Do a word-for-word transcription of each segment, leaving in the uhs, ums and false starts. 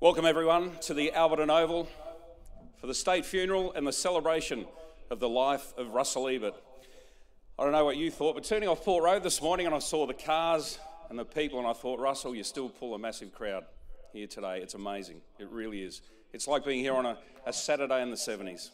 Welcome everyone to the Alberton Oval for the state funeral and the celebration of the life of Russell Ebert. I don't know what you thought, but turning off Port Road this morning and I saw the cars and the people and I thought, Russell, you still pull a massive crowd here today. It's amazing. It really is. It's like being here on a, a Saturday in the seventies.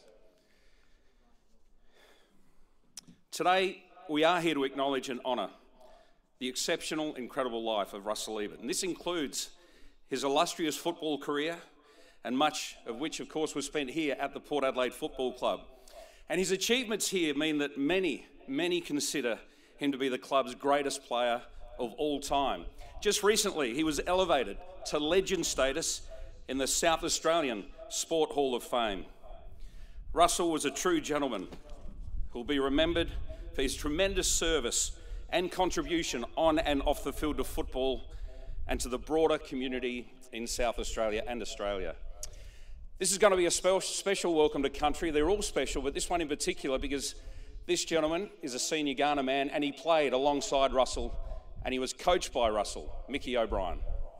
Today, we are here to acknowledge and honour the exceptional, incredible life of Russell Ebert. And this includes his illustrious football career, and much of which, of course, was spent here at the Port Adelaide Football Club. And his achievements here mean that many, many consider him to be the club's greatest player of all time. Just recently, he was elevated to legend status in the South Australian Sport Hall of Fame. Russell was a true gentleman who will be remembered for his tremendous service and contribution on and off the field of football and to the broader community in South Australia and Australia. This is going to be a spe- special welcome to country. They're all special, but this one in particular because this gentleman is a senior Ghana man and he played alongside Russell and he was coached by Russell, Mickey O'Brien.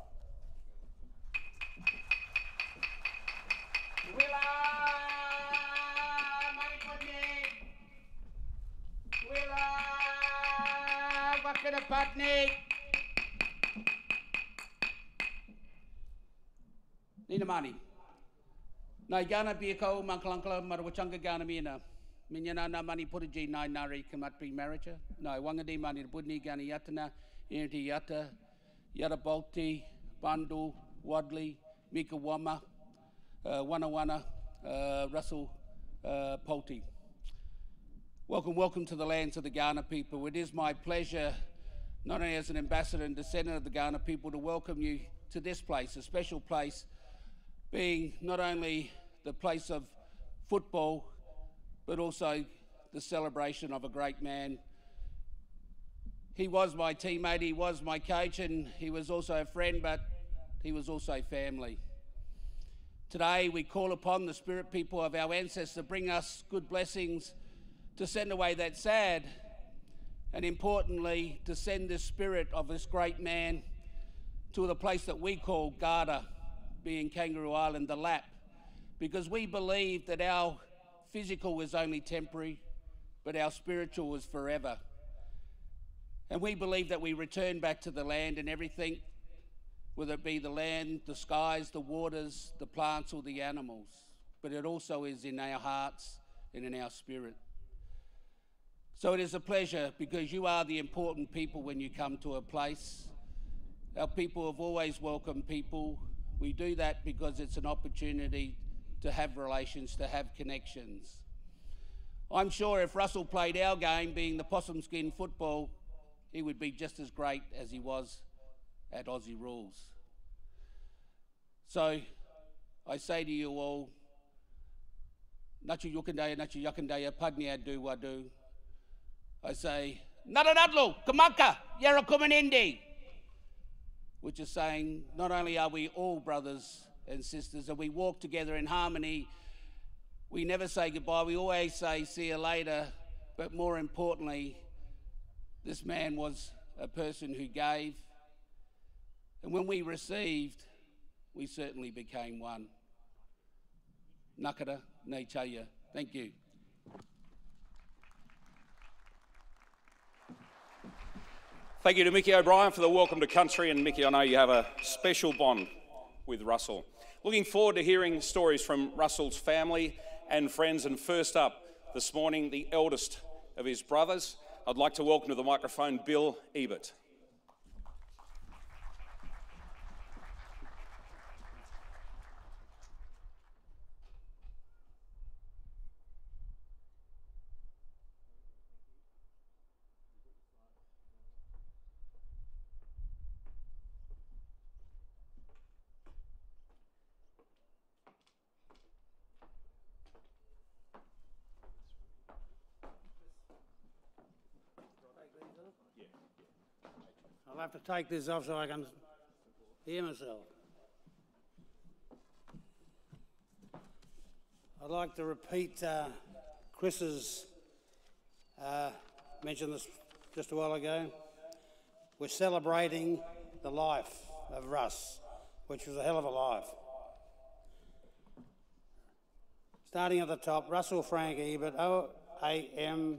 Nina mani. Na Ghana be a co Manclankla, Marawachanga Ghana Mina. Minyana na mani putaji nai nari kamat pre marriage. No, Wangadi mani Budni Ghana Yatana, Inti Yata, Yata Balti, Bandu, Wadley, Mika Wama, Wana Wana, Russell uh, Polti. Welcome, welcome to the lands of the Ghana people. It is my pleasure, not only as an ambassador and descendant of the Ghana people, to welcome you to this place, a special place, being not only the place of football, but also the celebration of a great man. He was my teammate, he was my coach, and he was also a friend, but he was also family. Today, we call upon the spirit people of our ancestors to bring us good blessings, to send away that sad, and importantly, to send the spirit of this great man to the place that we call Garda, being Kangaroo Island, the lap, because we believe that our physical is only temporary, but our spiritual is forever. And we believe that we return back to the land and everything, whether it be the land, the skies, the waters, the plants, or the animals, but it also is in our hearts and in our spirit. So it is a pleasure because you are the important people when you come to a place. Our people have always welcomed people. We do that because it's an opportunity to have relations, to have connections. I'm sure if Russell played our game, being the possum skin football, he would be just as great as he was at Aussie rules. So I say to you all, Nachu Yukandaya, Nachu Yakandaya, Padnia do wadu. I say, Naradadlu, Kamaka, Yara Kumanindi. Which is saying, not only are we all brothers and sisters and we walk together in harmony, we never say goodbye, we always say see you later, but more importantly, this man was a person who gave, and when we received, we certainly became one. Nakara, Nechaya. Thank you. Thank you to Mickey O'Brien for the welcome to country, and Mickey, I know you have a special bond with Russell. Looking forward to hearing stories from Russell's family and friends, and first up this morning, the eldest of his brothers. I'd like to welcome to the microphone Bill Ebert. I'll have to take this off so I can hear myself. I'd like to repeat uh, Chris's uh, mentioned this just a while ago. We're celebrating the life of Russ, which was a hell of a life. starting at the top, Russell Frank Ebert O A M,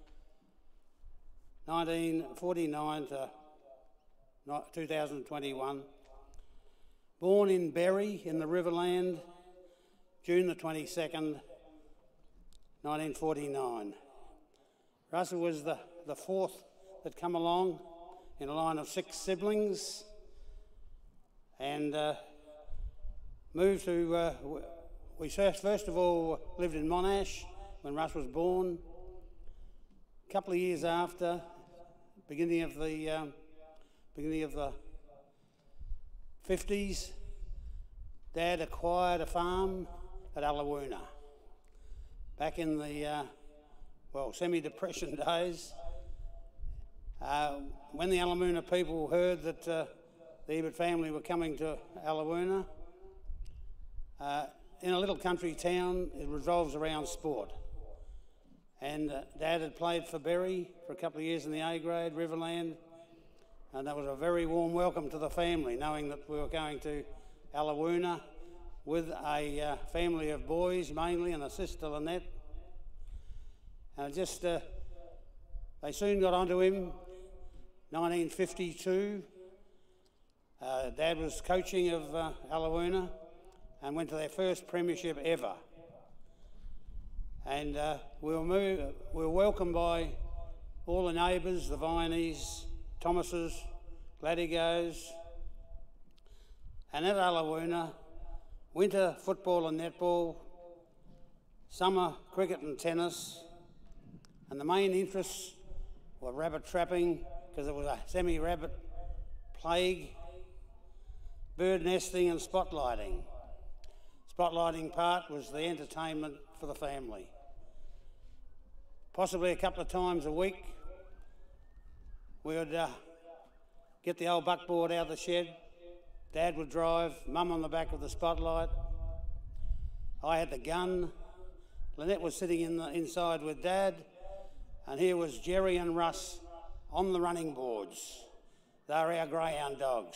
nineteen forty-nine to two thousand twenty-one. Born in Berry in the Riverland, June the twenty-second, nineteen forty-nine. Russell was the, the fourth that come along in a line of six siblings, and uh, moved to, uh, we first, first of all lived in Monash when Russ was born. A couple of years after, beginning of the, um, beginning of the fifties, Dad acquired a farm at Alawoona. Back in the, uh, well, semi-depression days, uh, when the Alawoona people heard that uh, the Ebert family were coming to Alawoona, uh, in a little country town, it revolves around sport. And uh, Dad had played for Berry for a couple of years in the A grade, Riverland, and that was a very warm welcome to the family, knowing that we were going to Alawoona with a uh, family of boys mainly, and a sister Lynette. And just, uh, they soon got onto him. nineteen fifty-two, uh, Dad was coaching of uh, Alawoona and went to their first premiership ever. And uh, we, were moved, we were welcomed by all the neighbours, the Vineys, Thomases, Gladigos. And at Alawoona, winter football and netball, summer cricket and tennis, and the main interests were rabbit trapping, because it was a semi-rabbit plague, bird nesting and spotlighting. Spotlighting part was the entertainment for the family. Possibly a couple of times a week, we would uh, get the old buckboard out of the shed. Dad would drive, Mum on the back of the spotlight. I had the gun. Lynette was sitting in the, inside with Dad, and here was Jerry and Russ on the running boards. They were our greyhound dogs.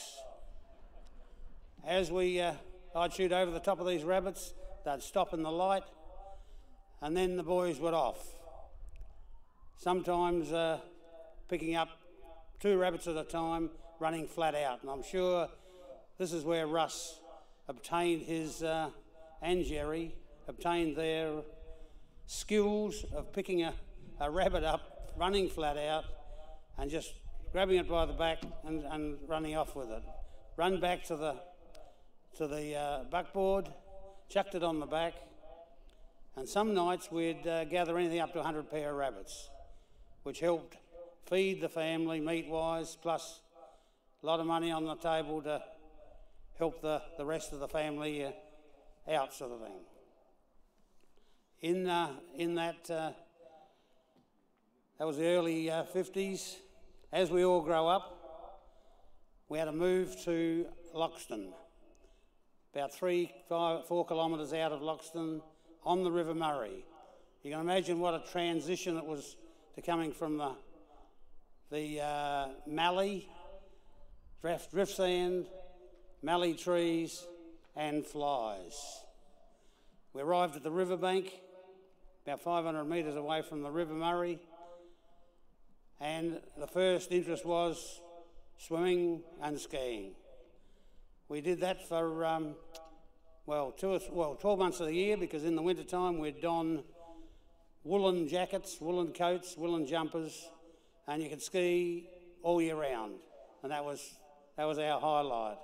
As we, uh, I'd shoot over the top of these rabbits, they'd stop in the light, and then the boys would off. Sometimes uh, picking up two rabbits at a time, running flat out. And I'm sure this is where Russ obtained his, uh, and Jerry, obtained their skills of picking a, a rabbit up, running flat out, and just grabbing it by the back and, and running off with it. Run back to the, to the uh, buckboard, chucked it on the back, and some nights we'd uh, gather anything up to one hundred pair of rabbits, which helped feed the family meat-wise, plus a lot of money on the table to help the, the rest of the family uh, out, sort of thing. In, uh, in that, uh, that was the early uh, fifties. As we all grow up, we had to move to Loxton, about three, five, four kilometres out of Loxton on the River Murray. You can imagine what a transition it was to coming from the, the uh, mallee, drift, drift sand, mallee trees and flies. We arrived at the riverbank, about five hundred metres away from the River Murray, and the first interest was swimming and skiing. We did that for, um, well, two or, well, twelve months of the year, because in the winter time we'd don woolen jackets, woolen coats, woolen jumpers, and you could ski all year round, and that was, that was our highlight.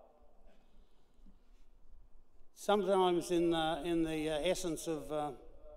Sometimes in the, in the uh, essence of uh,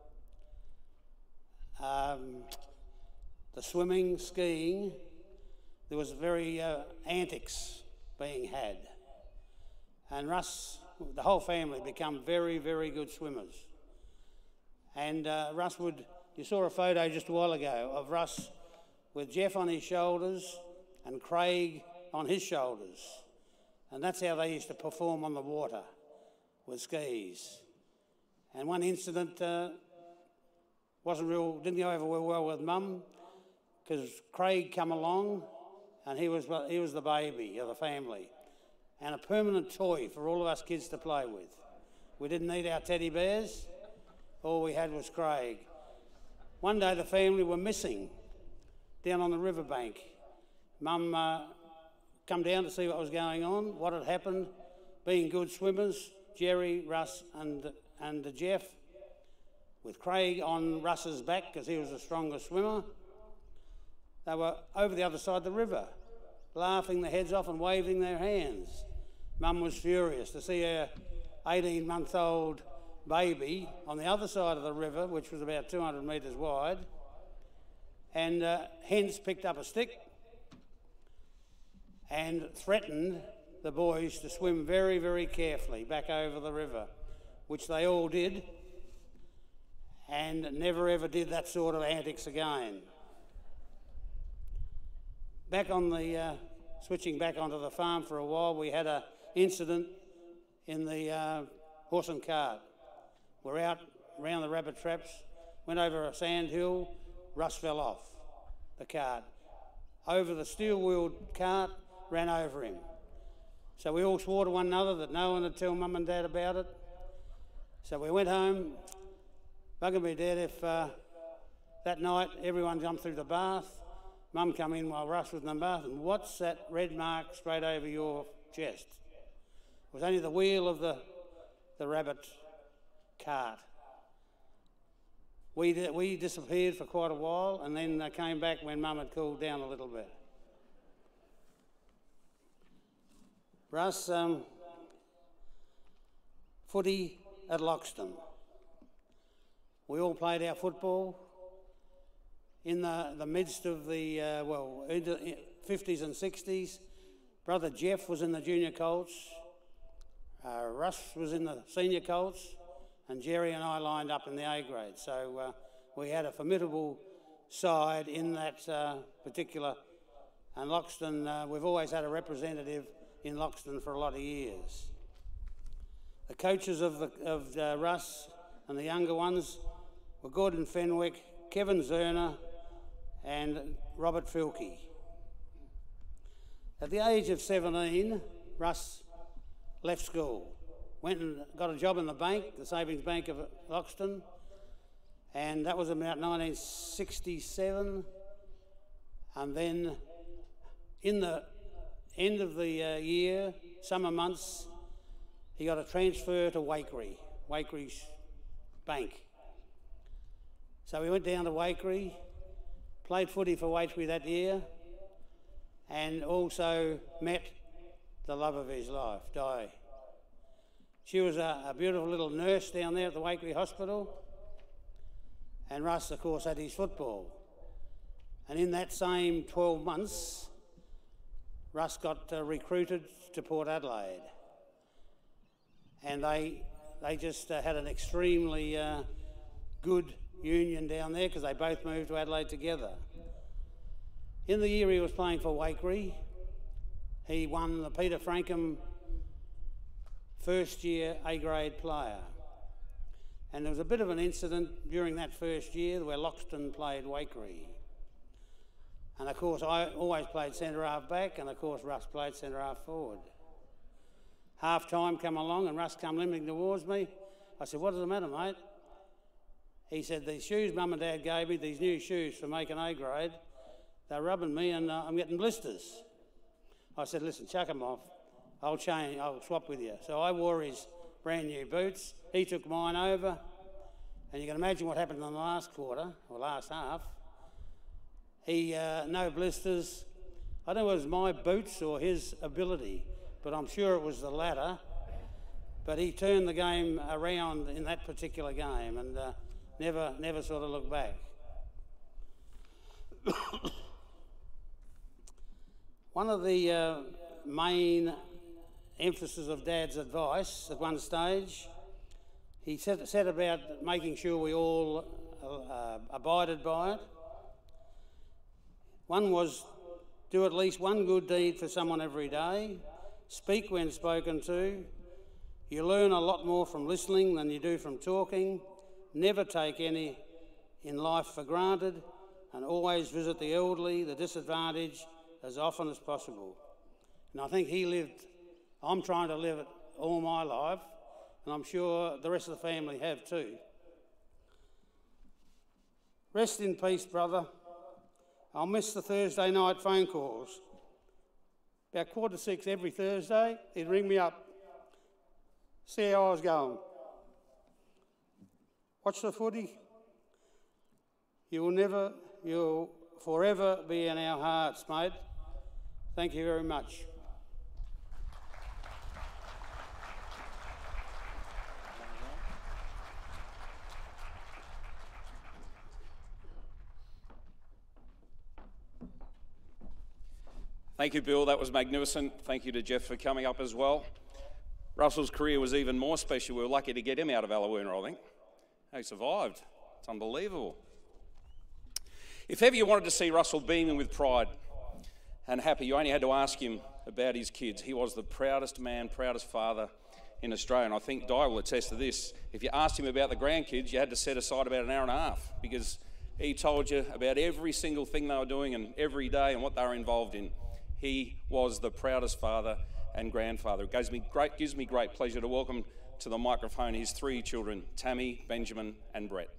um, the swimming, skiing, there was very uh, antics being had. And Russ, the whole family, become very, very good swimmers. And uh, Russ would, you saw a photo just a while ago of Russ with Jeff on his shoulders and Craig on his shoulders. And that's how they used to perform on the water, with skis. And one incident uh, wasn't real, didn't go over real well with Mum, because Craig come along and he was, he was the baby of the family, and a permanent toy for all of us kids to play with. We didn't need our teddy bears, all we had was Craig. One day the family were missing down on the riverbank. Mum uh, come down to see what was going on, what had happened. Being good swimmers, Jerry, Russ and, and Jeff, with Craig on Russ's back because he was the strongest swimmer, they were over the other side of the river, laughing their heads off and waving their hands. Mum was furious to see her eighteen-month-old baby on the other side of the river, which was about two hundred metres wide, and uh, hence picked up a stick and threatened the boys to swim very, very carefully back over the river, which they all did, and never ever did that sort of antics again. Back on the, uh, switching back onto the farm for a while, we had an incident in the uh, horse and cart. We're out around the rabbit traps, went over a sand hill, Russ fell off the cart. Over the steel-wheeled cart, ran over him. So we all swore to one another that no one would tell Mum and Dad about it. So we went home, buggered me Dad if uh, that night everyone jumped through the bath. Mum come in while Russ was in the bath, and what's that red mark straight over your chest? It was only the wheel of the, the rabbit cart. We, di we disappeared for quite a while and then uh, came back when Mum had cooled down a little bit. Russ, um, footy at Loxton. We all played our football in the, the midst of the, uh, well, into fifties and sixties. Brother Jeff was in the junior Colts. Uh, Russ was in the senior Colts. And Jerry and I lined up in the A grade. So uh, we had a formidable side in that uh, particular, and Loxton, uh, we've always had a representative in Loxton for a lot of years. The coaches of, the, of uh, Russ and the younger ones were Gordon Fenwick, Kevin Zerner and Robert Filkey. At the age of seventeen, Russ left school, went and got a job in the bank, the Savings Bank of Loxton, and that was about nineteen sixty-seven. And then in the end of the uh, year, summer months, he got a transfer to Wakery, Wakery's bank. So we went down to Wakery, played footy for Wakery that year, and also met the love of his life, Di. She was a, a beautiful little nurse down there at the Wakery Hospital, and Russ, of course, had his football. And in that same twelve months, Russ got uh, recruited to Port Adelaide. And they, they just uh, had an extremely uh, good union down there because they both moved to Adelaide together. In the year he was playing for Wakery, he won the Peter Frankham first year A-grade player. And there was a bit of an incident during that first year where Loxton played Wakery. And of course I always played centre half back, and of course Russ played centre half forward. Half time come along and Russ come limping towards me. I said, "What is the matter, mate?" He said, "These shoes Mum and Dad gave me, these new shoes for making A grade, they're rubbing me and uh, I'm getting blisters." I said, "Listen, chuck them off. I'll change, I'll swap with you." So I wore his brand new boots. He took mine over. And you can imagine what happened in the last quarter, or last half. He, uh, no blisters. I don't know if it was my boots or his ability, but I'm sure it was the latter. But he turned the game around in that particular game and uh, never, never sort of looked back. One of the uh, main emphasis of Dad's advice at one stage, he said, said about making sure we all uh, abided by it. One was, do at least one good deed for someone every day, speak when spoken to, you learn a lot more from listening than you do from talking, never take any in life for granted, and always visit the elderly, the disadvantaged, as often as possible. And I think he lived, I'm trying to live it all my life, and I'm sure the rest of the family have too. Rest in peace, brother. I'll miss the Thursday night phone calls. About quarter to six every Thursday, he'd ring me up, see how I was going. Watch the footy. You'll never, you'll forever be in our hearts, mate. Thank you very much. Thank you, Bill. That was magnificent. Thank you to Jeff for coming up as well. Russell's career was even more special. We were lucky to get him out of Alberton, I think. He survived. It's unbelievable. If ever you wanted to see Russell beaming with pride and happy, you only had to ask him about his kids. He was the proudest man, proudest father in Australia. And I think Di will attest to this. If you asked him about the grandkids, you had to set aside about an hour and a half because he told you about every single thing they were doing and every day and what they were involved in. He was the proudest father and grandfather. It gives me great, gives me great pleasure to welcome to the microphone his three children, Tammy, Benjamin and Brett.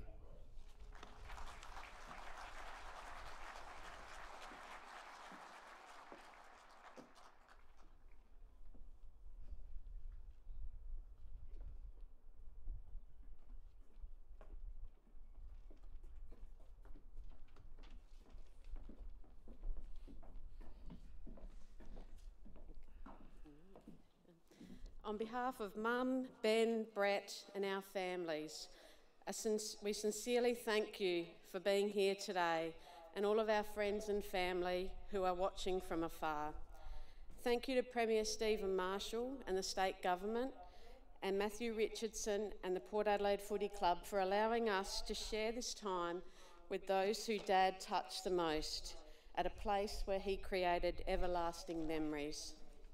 On behalf of Mum, Ben, Brett and our families, we sincerely thank you for being here today and all of our friends and family who are watching from afar. Thank you to Premier Stephen Marshall and the State Government and Matthew Richardson and the Port Adelaide Footy Club for allowing us to share this time with those who Dad touched the most at a place where he created everlasting memories.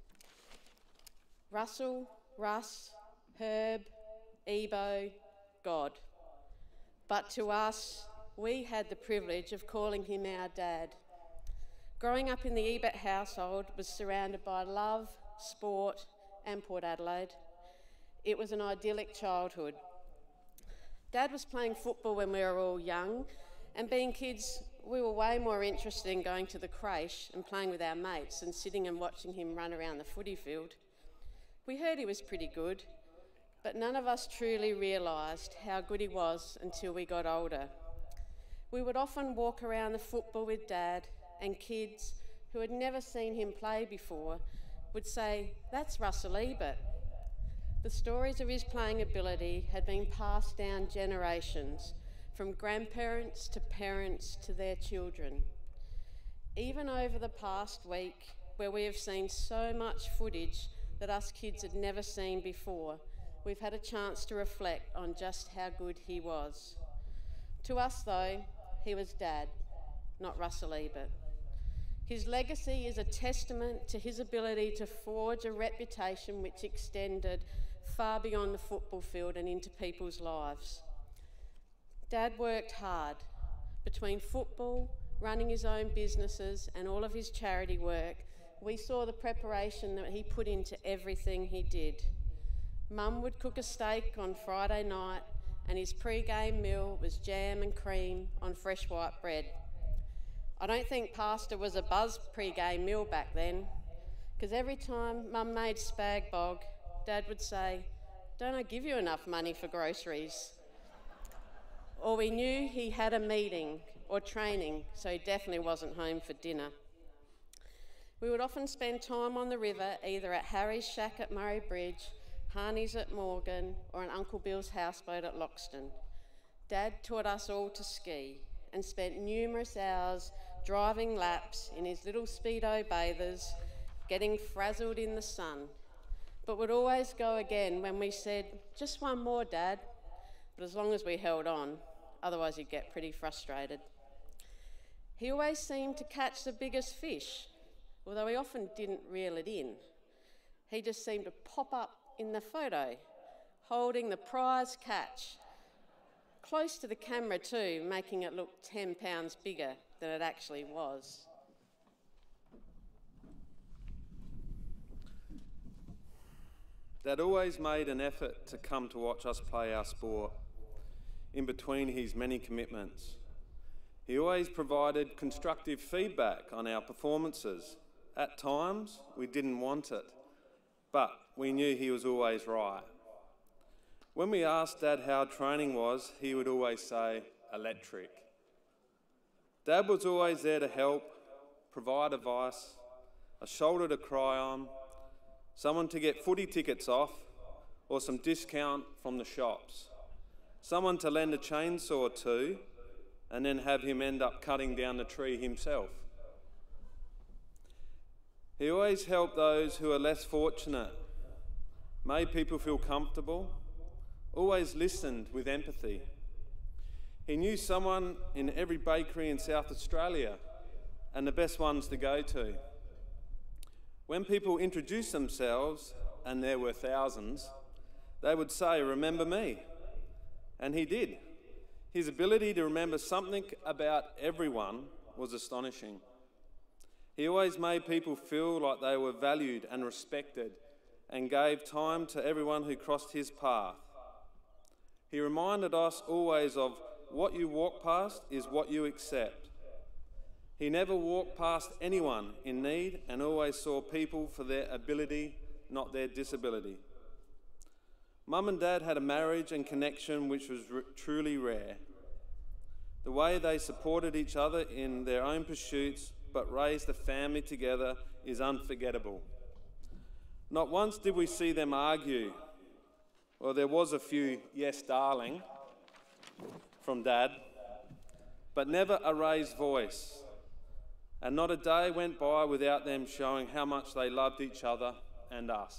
Russell, Russ, Herb, Ebo, God. But to us, we had the privilege of calling him our dad. Growing up in the Ebert household was surrounded by love, sport and Port Adelaide. It was an idyllic childhood. Dad was playing football when we were all young, and being kids, we were way more interested in going to the creche and playing with our mates than sitting and watching him run around the footy field. We heard he was pretty good, but none of us truly realised how good he was until we got older. We would often walk around the football with Dad, and kids who had never seen him play before would say, "That's Russell Ebert." The stories of his playing ability had been passed down generations, from grandparents to parents to their children. Even over the past week, where we have seen so much footage that us kids had never seen before, we've had a chance to reflect on just how good he was. To us though, he was Dad, not Russell Ebert. His legacy is a testament to his ability to forge a reputation which extended far beyond the football field and into people's lives. Dad worked hard. Between football, running his own businesses and all of his charity work, we saw the preparation that he put into everything he did. Mum would cook a steak on Friday night and his pre-game meal was jam and cream on fresh white bread. I don't think pasta was a buzz pre-game meal back then, because every time Mum made spag bog, Dad would say, "Don't I give you enough money for groceries?" Or we knew he had a meeting or training, so he definitely wasn't home for dinner. We would often spend time on the river, either at Harry's shack at Murray Bridge, Harney's at Morgan, or on Uncle Bill's houseboat at Loxton. Dad taught us all to ski and spent numerous hours driving laps in his little Speedo bathers, getting frazzled in the sun, but would always go again when we said, "Just one more, Dad," but as long as we held on, otherwise he'd get pretty frustrated. He always seemed to catch the biggest fish, although he often didn't reel it in. He just seemed to pop up in the photo, holding the prize catch, close to the camera too, making it look ten pounds bigger than it actually was. Dad always made an effort to come to watch us play our sport, in between his many commitments. He always provided constructive feedback on our performances. At times, we didn't want it, but we knew he was always right. When we asked Dad how training was, he would always say, electric. Dad was always there to help, provide advice, a shoulder to cry on, someone to get footy tickets off, or some discount from the shops, someone to lend a chainsaw to, and then have him end up cutting down the tree himself. He always helped those who are less fortunate, made people feel comfortable, always listened with empathy. He knew someone in every bakery in South Australia and the best ones to go to. When people introduced themselves, and there were thousands, they would say, "Remember me?" And he did. His ability to remember something about everyone was astonishing. He always made people feel like they were valued and respected and gave time to everyone who crossed his path. He reminded us always of what you walk past is what you accept. He never walked past anyone in need and always saw people for their ability, not their disability. Mum and Dad had a marriage and connection which was r- truly rare. The way they supported each other in their own pursuits but raised a family together is unforgettable. Not once did we see them argue. Well, there was a few "yes, darling" from Dad, but never a raised voice. And not a day went by without them showing how much they loved each other and us.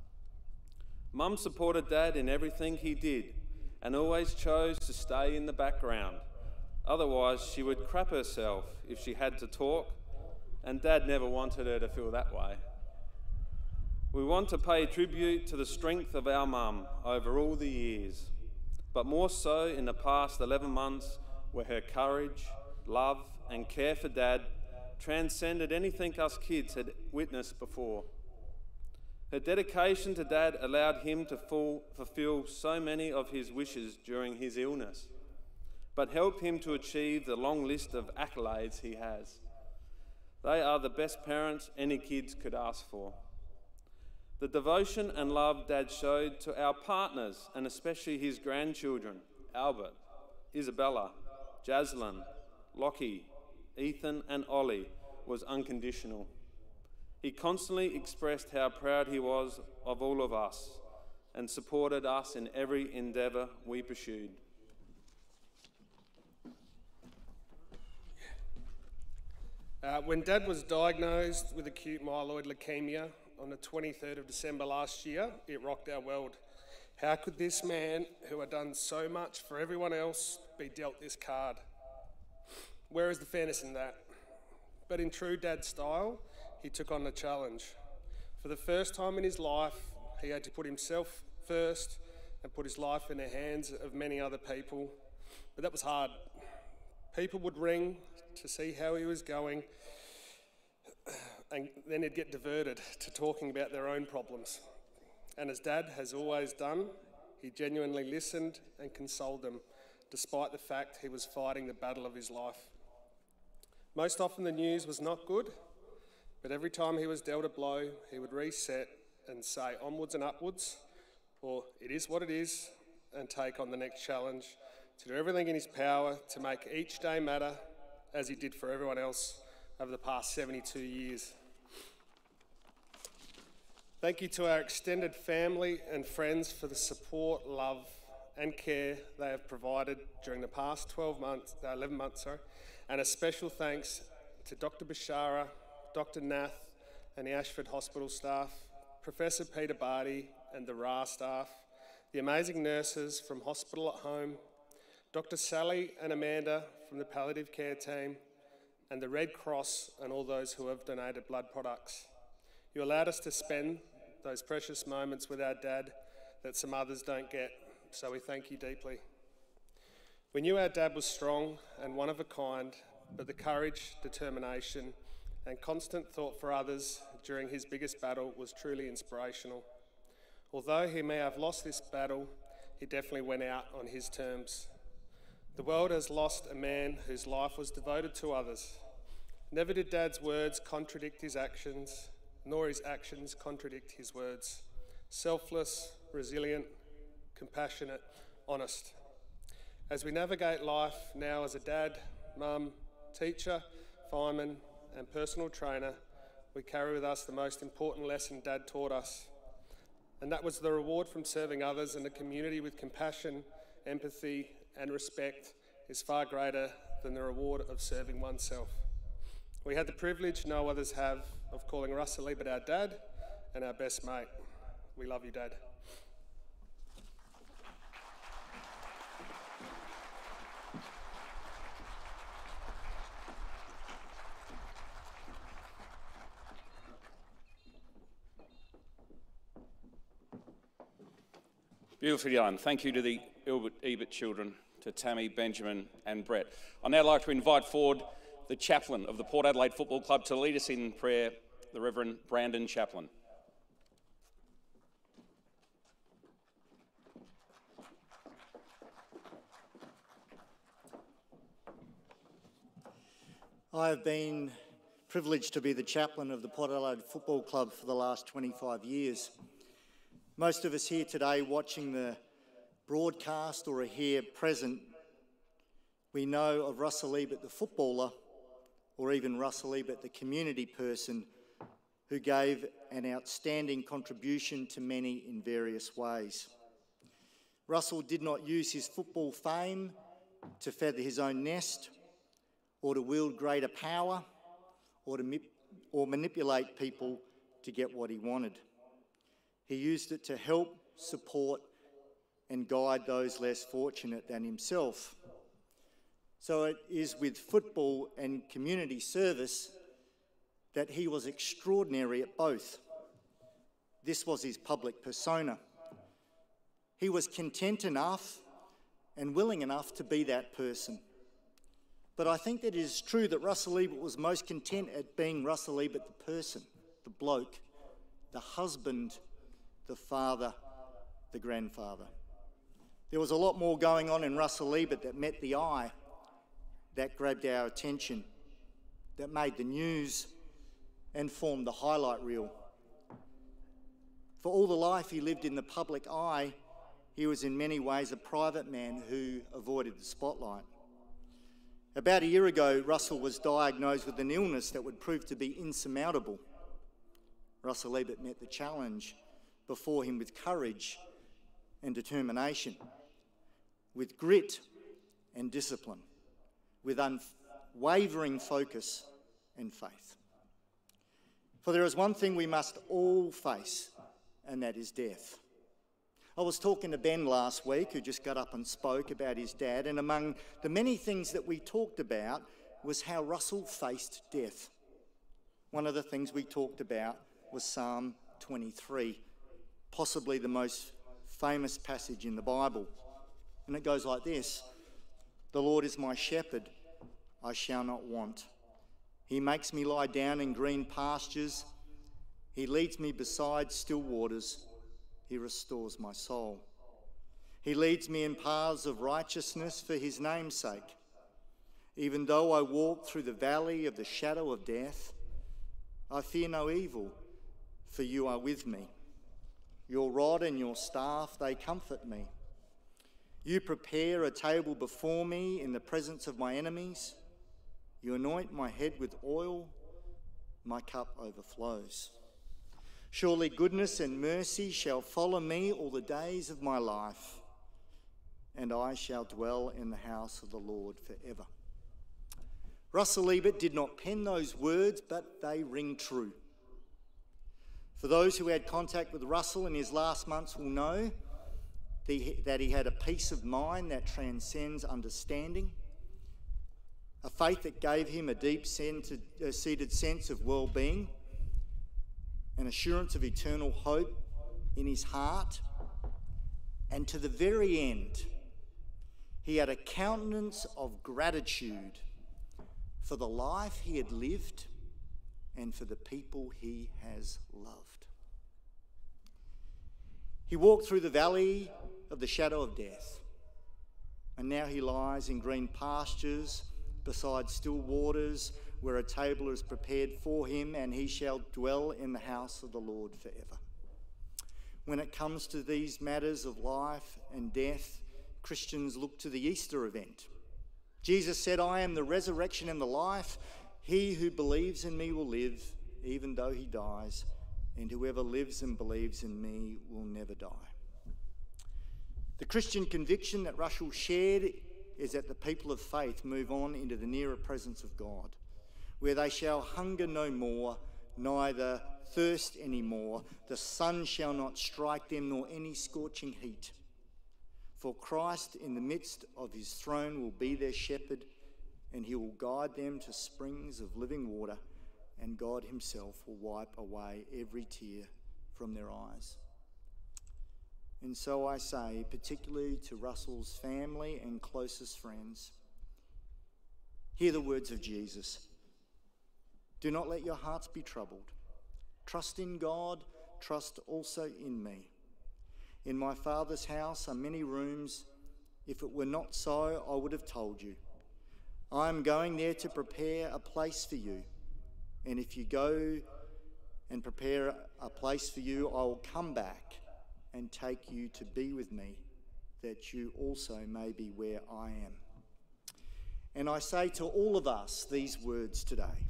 Mum supported Dad in everything he did and always chose to stay in the background. Otherwise, she would crap herself if she had to talk, and Dad never wanted her to feel that way. We want to pay tribute to the strength of our mum over all the years, but more so in the past eleven months where her courage, love and care for Dad transcended anything us kids had witnessed before. Her dedication to Dad allowed him to full, fulfill so many of his wishes during his illness, but helped him to achieve the long list of accolades he has. They are the best parents any kids could ask for. The devotion and love Dad showed to our partners, and especially his grandchildren, Albert, Isabella, Jaslyn, Lockie, Ethan and Ollie, was unconditional. He constantly expressed how proud he was of all of us and supported us in every endeavour we pursued. Uh, when Dad was diagnosed with acute myeloid leukemia on the twenty-third of December last year, it rocked our world. How could this man, who had done so much for everyone else, be dealt this card? Where is the fairness in that? But in true Dad style, he took on the challenge. For the first time in his life, he had to put himself first and put his life in the hands of many other people. But that was hard. People would ring to see how he was going, and then he'd get diverted to talking about their own problems. And as Dad has always done, he genuinely listened and consoled them, despite the fact he was fighting the battle of his life. Most often the news was not good, but every time he was dealt a blow, he would reset and say onwards and upwards, or it is what it is, and take on the next challenge, to do everything in his power to make each day matter, as he did for everyone else over the past seventy-two years. Thank you to our extended family and friends for the support, love and care they have provided during the past twelve months, uh, eleven months, sorry, and a special thanks to Doctor Bashara, Doctor Nath and the Ashford Hospital staff, Professor Peter Barty and the R A staff, the amazing nurses from Hospital at Home, Doctor Sally and Amanda from the palliative care team, and the Red Cross and all those who have donated blood products. You allowed us to spend those precious moments with our Dad that some others don't get, so we thank you deeply. We knew our Dad was strong and one of a kind, but the courage, determination, and constant thought for others during his biggest battle was truly inspirational. Although he may have lost this battle, he definitely went out on his terms. The world has lost a man whose life was devoted to others. Never did Dad's words contradict his actions, nor his actions contradict his words. Selfless, resilient, compassionate, honest. As we navigate life now as a dad, mum, teacher, fireman, and personal trainer, we carry with us the most important lesson Dad taught us. And that was the reward from serving others in a community with compassion, empathy, and respect is far greater than the reward of serving oneself. We had the privilege no others have of calling Russell Ebert our dad and our best mate. We love you, Dad. Beautifully done. Thank you to the Albert Ebert children, to Tammy, Benjamin and Brett. I'd now like to invite forward the chaplain of the Port Adelaide Football Club to lead us in prayer, the Reverend Brandon Chaplain. I have been privileged to be the chaplain of the Port Adelaide Football Club for the last twenty-five years. Most of us here today watching the broadcast or are here present, we know of Russell Ebert the footballer, or even Russell Ebert the community person, who gave an outstanding contribution to many in various ways. Russell did not use his football fame to feather his own nest, or to wield greater power, or to or manipulate people to get what he wanted. He used it to help, support, and guide those less fortunate than himself. So it is with football and community service that he was extraordinary at both. This was his public persona. He was content enough and willing enough to be that person. But I think that it is true that Russell Ebert was most content at being Russell Ebert the person, the bloke, the husband, the father, the grandfather. There was a lot more going on in Russell Ebert that met the eye, that grabbed our attention, that made the news and formed the highlight reel. For all the life he lived in the public eye, he was in many ways a private man who avoided the spotlight. About a year ago, Russell was diagnosed with an illness that would prove to be insurmountable. Russell Ebert met the challenge before him with courage and determination, with grit and discipline, with unwavering focus and faith. For there is one thing we must all face, and that is death. I was talking to Ben last week, who just got up and spoke about his dad, and among the many things that we talked about was how Russell faced death. One of the things we talked about was Psalm twenty-three, possibly the most famous passage in the Bible. And it goes like this: "The Lord is my shepherd, I shall not want. He makes me lie down in green pastures. He leads me beside still waters. He restores my soul. He leads me in paths of righteousness for his name's sake. Even though I walk through the valley of the shadow of death, I fear no evil, for you are with me. Your rod and your staff, they comfort me. You prepare a table before me in the presence of my enemies. You anoint my head with oil, my cup overflows. Surely goodness and mercy shall follow me all the days of my life, and I shall dwell in the house of the Lord forever." Russell Ebert did not pen those words, but they ring true. For those who had contact with Russell in his last months will know that he had a peace of mind that transcends understanding, a faith that gave him a deep-seated sense of well-being, an assurance of eternal hope in his heart, and to the very end, he had a countenance of gratitude for the life he had lived and for the people he has loved. He walked through the valley of the shadow of death. And now he lies in green pastures beside still waters, where a table is prepared for him, and he shall dwell in the house of the Lord forever. When it comes to these matters of life and death, Christians look to the Easter event. Jesus said, "I am the resurrection and the life. He who believes in me will live, even though he dies, and whoever lives and believes in me will never die." The Christian conviction that Russell shared is that the people of faith move on into the nearer presence of God, where they shall hunger no more, neither thirst any more. The sun shall not strike them, nor any scorching heat. For Christ in the midst of his throne will be their shepherd, and he will guide them to springs of living water, and God himself will wipe away every tear from their eyes. And so I say, particularly to Russell's family and closest friends, hear the words of Jesus. Do not let your hearts be troubled. Trust in God, trust also in me. In my Father's house are many rooms. If it were not so, I would have told you. I am going there to prepare a place for you. And if you go and prepare a place for you, I will come back and take you to be with me, that you also may be where I am. And I say to all of us these words today.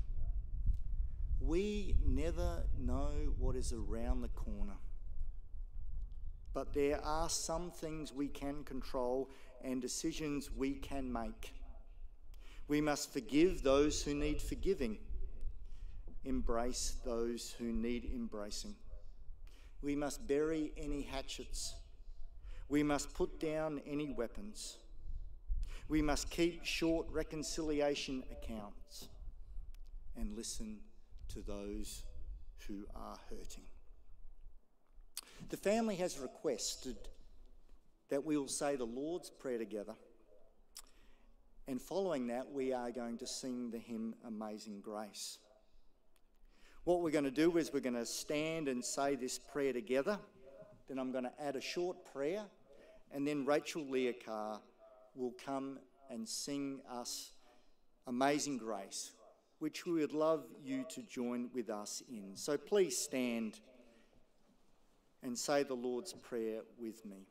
We never know what is around the corner, but there are some things we can control and decisions we can make. We must forgive those who need forgiving, embrace those who need embracing. We must bury any hatchets. We must put down any weapons. We must keep short reconciliation accounts and listen to those who are hurting. The family has requested that we will say the Lord's Prayer together, and following that we are going to sing the hymn Amazing Grace. What we're going to do is we're going to stand and say this prayer together, then I'm going to add a short prayer, and then Rachel Leokar will come and sing us Amazing Grace, which we would love you to join with us in. So please stand and say the Lord's Prayer with me.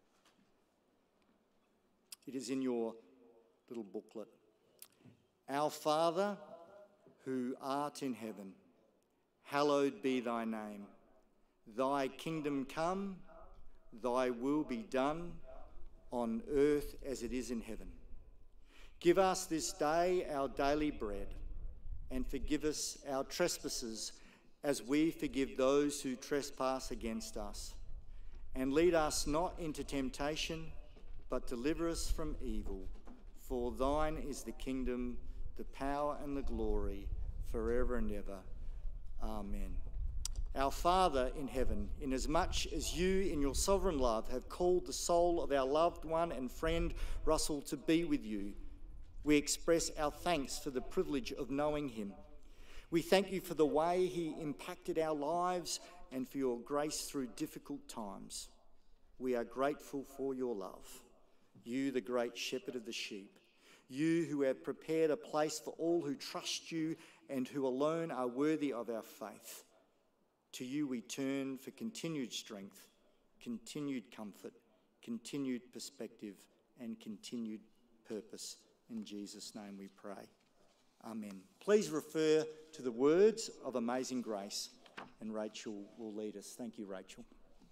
It is in your little booklet. Our Father, who art in heaven, hallowed be thy name. Thy kingdom come, thy will be done, on earth as it is in heaven. Give us this day our daily bread, and forgive us our trespasses, as we forgive those who trespass against us. And lead us not into temptation, but deliver us from evil. For thine is the kingdom, the power and the glory, forever and ever. Amen. Our Father in heaven, inasmuch as you in your sovereign love have called the soul of our loved one and friend Russell to be with you, we express our thanks for the privilege of knowing him. We thank you for the way he impacted our lives and for your grace through difficult times. We are grateful for your love. You, the great shepherd of the sheep, you who have prepared a place for all who trust you and who alone are worthy of our faith. To you we turn for continued strength, continued comfort, continued perspective, and continued purpose. In Jesus' name we pray. Amen. Please refer to the words of Amazing Grace, and Rachel will lead us. Thank you, Rachel.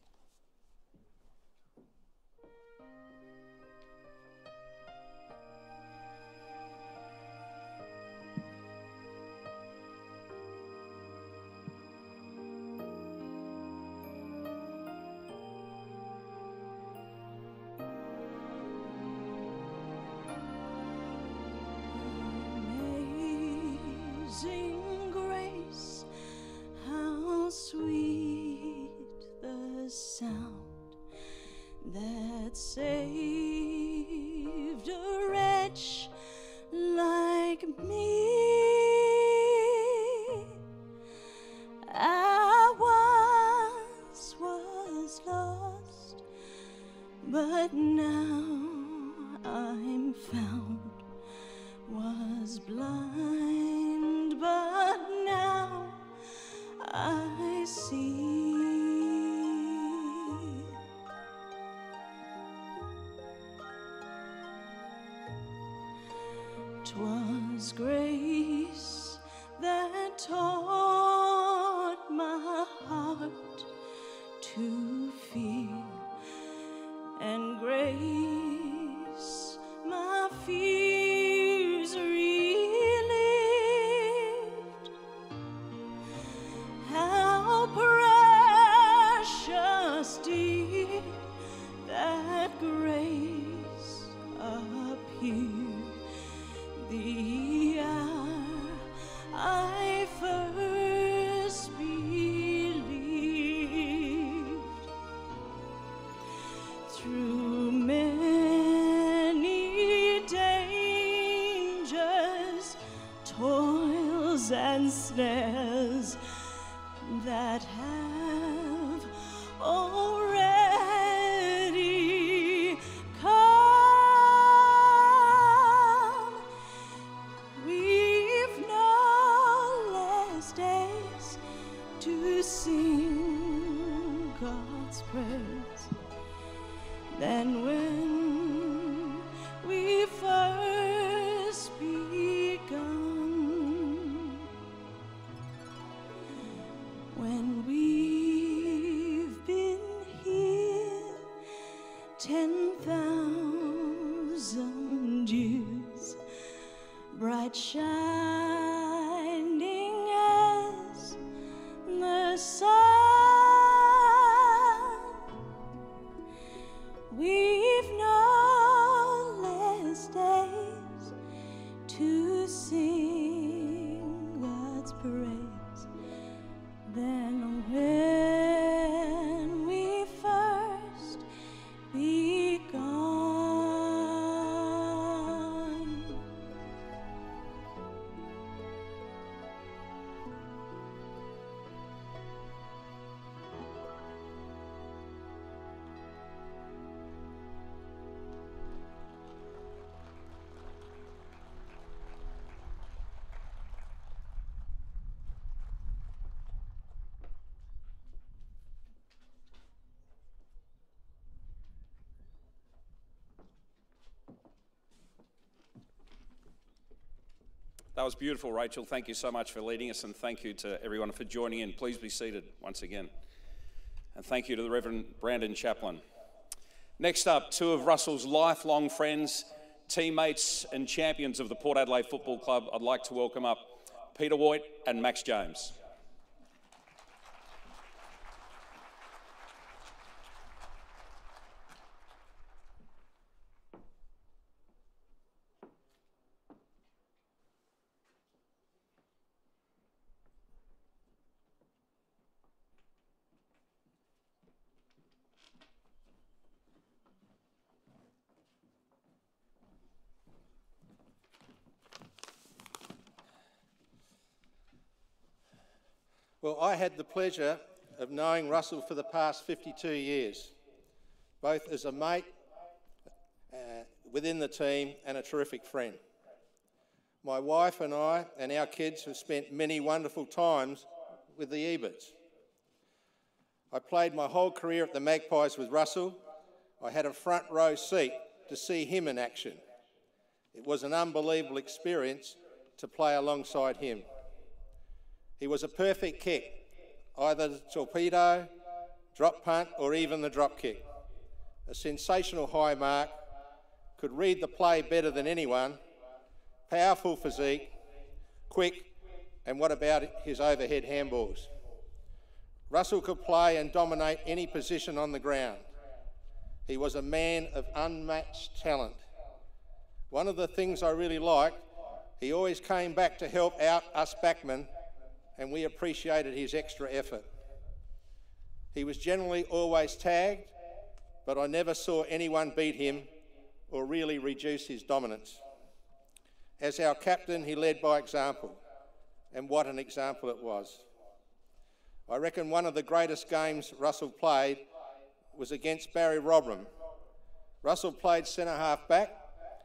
Amazing grace, how sweet the sound that saved a wretch like me. I once was lost, but now I'm found, was blind, but now I see. 'Twas grace that taught my heart to feel, and grace my fears relieved. How precious did that grace appear the hour I first believed. Through many dangers, toils and snares that have already come, we've no less days to sing God's praise than when we first begun. When we've been here ten thousand years, bright shining as the sun, we've no less days to sing God's praise than when we first begun. That was beautiful, Rachel. Thank you so much for leading us, and thank you to everyone for joining in. Please be seated once again. And thank you to the Reverend Brandon Chaplin. Next up, two of Russell's lifelong friends, teammates and champions of the Port Adelaide Football Club. I'd like to welcome up Peter Voigt and Max James. Well, I had the pleasure of knowing Russell for the past fifty-two years, both as a mate uh, within the team and a terrific friend. My wife and I and our kids have spent many wonderful times with the Eberts. I played my whole career at the Magpies with Russell. I had a front row seat to see him in action. It was an unbelievable experience to play alongside him. He was a perfect kick, either the torpedo, drop punt, or even the drop kick. A sensational high mark, could read the play better than anyone, powerful physique, quick, and what about his overhead handballs? Russell could play and dominate any position on the ground. He was a man of unmatched talent. One of the things I really liked, he always came back to help out us backmen, and we appreciated his extra effort. He was generally always tagged, but I never saw anyone beat him or really reduce his dominance. As our captain, he led by example, and what an example it was. I reckon one of the greatest games Russell played was against Barry Robram. Russell played centre half back,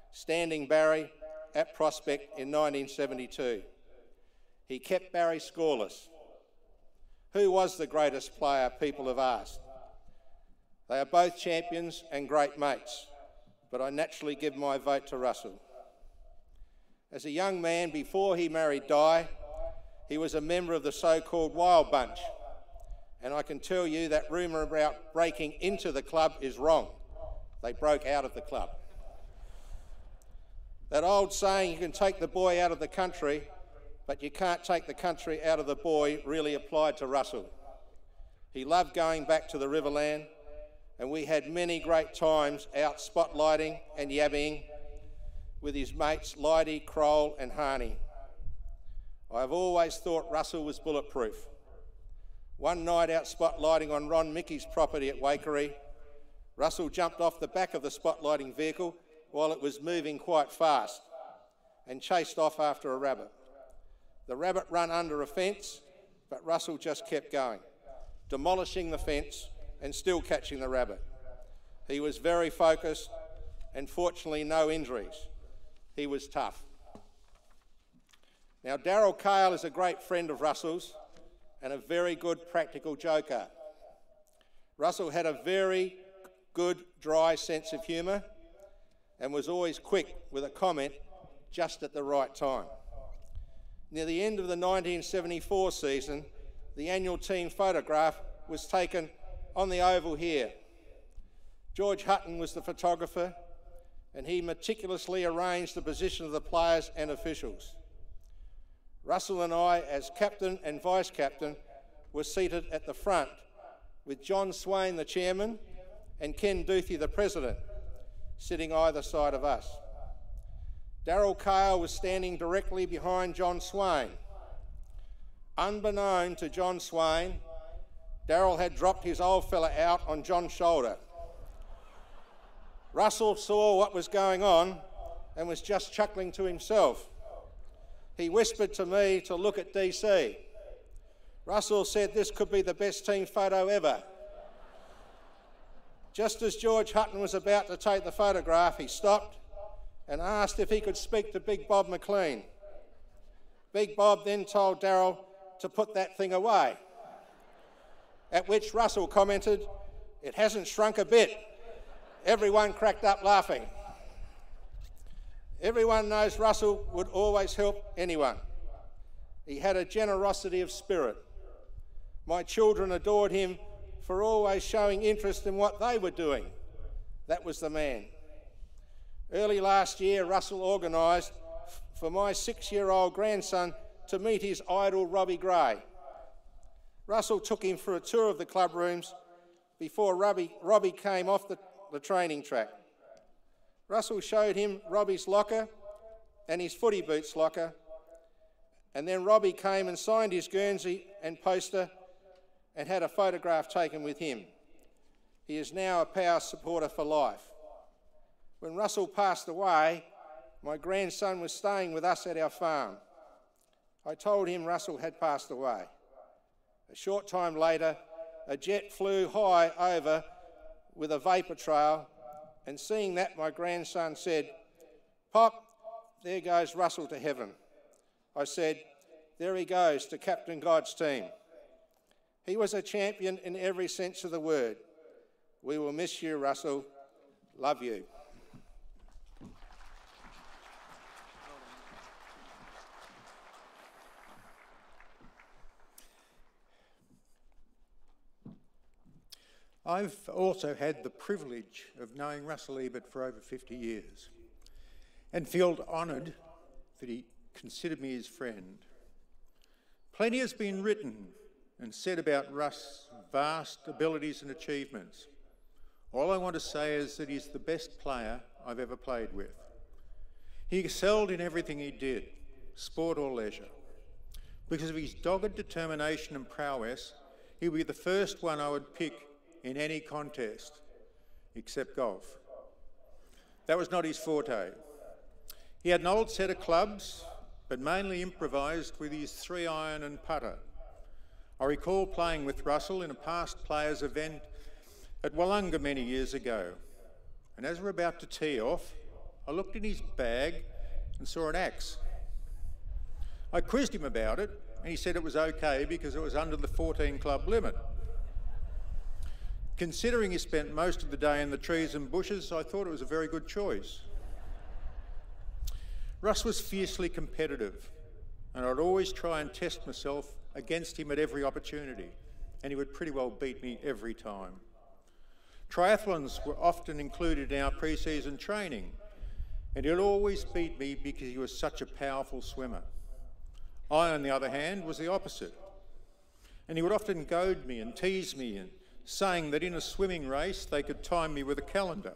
Standing Barry at Prospect in nineteen seventy-two. He kept Barry scoreless. Who was the greatest player, people have asked. They are both champions and great mates, but I naturally give my vote to Russell. As a young man, before he married Di, he was a member of the so-called Wild Bunch, and I can tell you that rumour about breaking into the club is wrong. They broke out of the club. That old saying, you can take the boy out of the country, but you can't take the country out of the boy, really applied to Russell. He loved going back to the Riverland, and we had many great times out spotlighting and yabbing with his mates Leidy, Kroll and Harney. I've always thought Russell was bulletproof. One night out spotlighting on Ron Mickey's property at Waikerie, Russell jumped off the back of the spotlighting vehicle while it was moving quite fast and chased off after a rabbit. The rabbit ran under a fence, but Russell just kept going, demolishing the fence and still catching the rabbit. He was very focused and fortunately no injuries. He was tough. Now, Darryl Cale is a great friend of Russell's and a very good practical joker. Russell had a very good, dry sense of humour and was always quick with a comment just at the right time. Near the end of the nineteen seventy-four season, the annual team photograph was taken on the oval here. George Hutton was the photographer, and he meticulously arranged the position of the players and officials. Russell and I, as captain and vice-captain, were seated at the front, with John Swain, the chairman, and Ken Duthie, the president, sitting either side of us. Darryl Cale was standing directly behind John Swain. Unbeknown to John Swain, Darryl had dropped his old fella out on John's shoulder. Russell saw what was going on and was just chuckling to himself. He whispered to me to look at D C. Russell said this could be the best team photo ever. Just as George Hutton was about to take the photograph, he stopped and asked if he could speak to Big Bob McLean. Big Bob then told Darryl to put that thing away, at which Russell commented, "It hasn't shrunk a bit." Everyone cracked up laughing. Everyone knows Russell would always help anyone. He had a generosity of spirit. My children adored him for always showing interest in what they were doing. That was the man. Early last year, Russell organised for my six-year-old grandson to meet his idol, Robbie Gray. Russell took him for a tour of the club rooms before Robbie, Robbie came off the, the training track. Russell showed him Robbie's locker and his footy boots locker, and then Robbie came and signed his Guernsey and poster and had a photograph taken with him. He is now a Power supporter for life. When Russell passed away, my grandson was staying with us at our farm. I told him Russell had passed away. A short time later, a jet flew high over with a vapour trail, and seeing that, my grandson said, "Pop, there goes Russell to heaven." I said, "There he goes to captain God's team." He was a champion in every sense of the word. We will miss you, Russell. Love you. I've also had the privilege of knowing Russell Ebert for over fifty years and feel honoured that he considered me his friend. Plenty has been written and said about Russ' vast abilities and achievements. All I want to say is that he's the best player I've ever played with. He excelled in everything he did, sport or leisure. Because of his dogged determination and prowess, he would be the first one I would pick in any contest, except golf. That was not his forte. He had an old set of clubs, but mainly improvised with his three iron and putter. I recall playing with Russell in a past players event at Wollonga many years ago. And as we're about to tee off, I looked in his bag and saw an axe. I quizzed him about it, and he said it was okay because it was under the fourteen club limit. Considering he spent most of the day in the trees and bushes, I thought it was a very good choice. Russ was fiercely competitive, and I'd always try and test myself against him at every opportunity, and he would pretty well beat me every time. Triathlons were often included in our pre-season training, and he'd always beat me because he was such a powerful swimmer. I, on the other hand, was the opposite, and he would often goad me and tease me, and saying that in a swimming race they could time me with a calendar.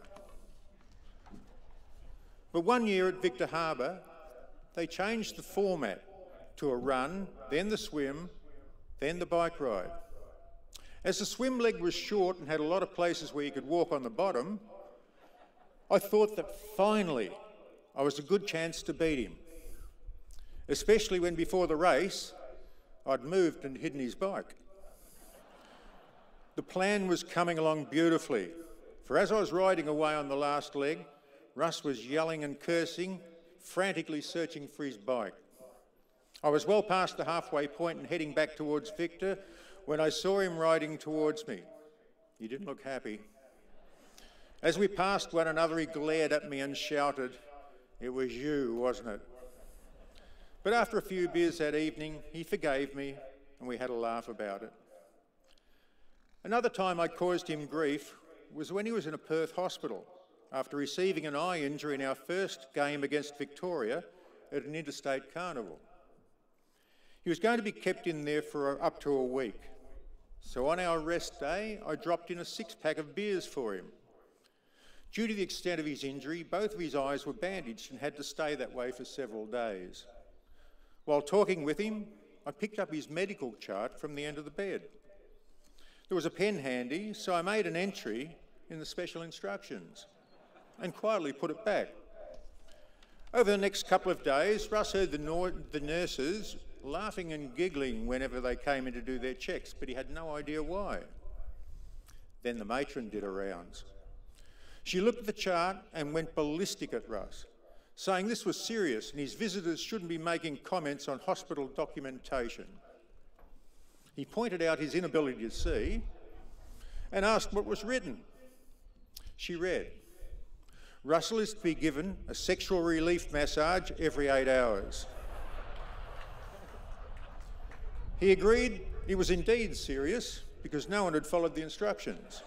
But one year at Victor Harbour, they changed the format to a run, then the swim, then the bike ride. As the swim leg was short and had a lot of places where you could walk on the bottom, I thought that finally I was a good chance to beat him, especially when before the race I'd moved and hidden his bike. The plan was coming along beautifully, for as I was riding away on the last leg, Russ was yelling and cursing, frantically searching for his bike. I was well past the halfway point and heading back towards Victor when I saw him riding towards me. He didn't look happy. As we passed one another, he glared at me and shouted, "It was you, wasn't it?" But after a few beers that evening, he forgave me and we had a laugh about it. Another time I caused him grief was when he was in a Perth hospital after receiving an eye injury in our first game against Victoria at an interstate carnival. He was going to be kept in there for up to a week. So on our rest day, I dropped in a six-pack of beers for him. Due to the extent of his injury, both of his eyes were bandaged and had to stay that way for several days. While talking with him, I picked up his medical chart from the end of the bed. There was a pen handy, so I made an entry in the special instructions and quietly put it back. Over the next couple of days, Russ heard the, no- the nurses laughing and giggling whenever they came in to do their checks, but he had no idea why. Then the matron did her rounds. She looked at the chart and went ballistic at Russ, saying this was serious and his visitors shouldn't be making comments on hospital documentation. He pointed out his inability to see and asked what was written. She read, "Russell is to be given a sexual relief massage every eight hours. He agreed it was indeed serious because no one had followed the instructions.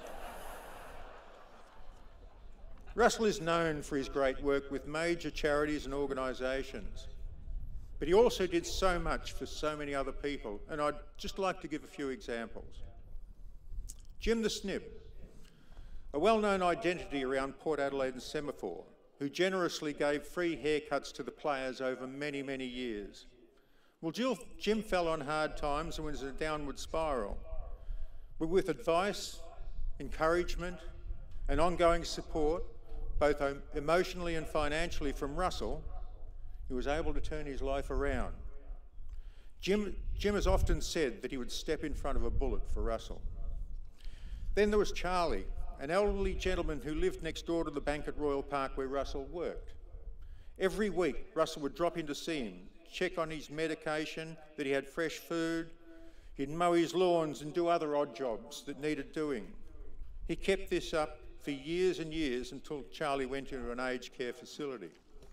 Russell is known for his great work with major charities and organisations, but he also did so much for so many other people, and I'd just like to give a few examples. Jim the Snip, a well-known identity around Port Adelaide and Semaphore, who generously gave free haircuts to the players over many, many years. Well, Jill, Jim fell on hard times and was in a downward spiral. But with advice, encouragement and ongoing support, both emotionally and financially from Russell, he was able to turn his life around. Jim, Jim has often said that he would step in front of a bullet for Russell. Then there was Charlie, an elderly gentleman who lived next door to the bank at Royal Park where Russell worked. Every week, Russell would drop in to see him, check on his medication, that he had fresh food. He'd mow his lawns and do other odd jobs that needed doing. He kept this up for years and years until Charlie went into an aged care facility.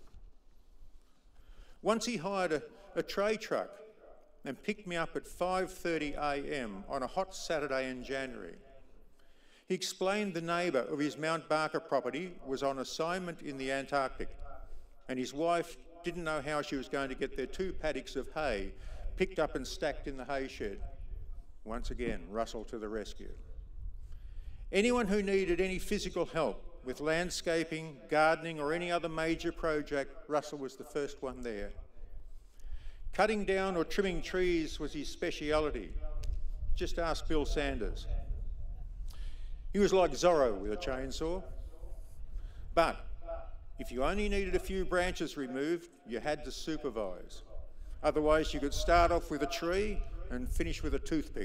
Once he hired a, a tray truck and picked me up at five thirty a m on a hot Saturday in January. He explained the neighbour of his Mount Barker property was on assignment in the Antarctic, and his wife didn't know how she was going to get their two paddocks of hay picked up and stacked in the hay shed. Once again, Russell to the rescue. Anyone who needed any physical help with landscaping, gardening or any other major project, Russell was the first one there. Cutting down or trimming trees was his speciality. Just ask Bill Sanders. He was like Zorro with a chainsaw. But if you only needed a few branches removed, you had to supervise. Otherwise, you could start off with a tree and finish with a toothpick.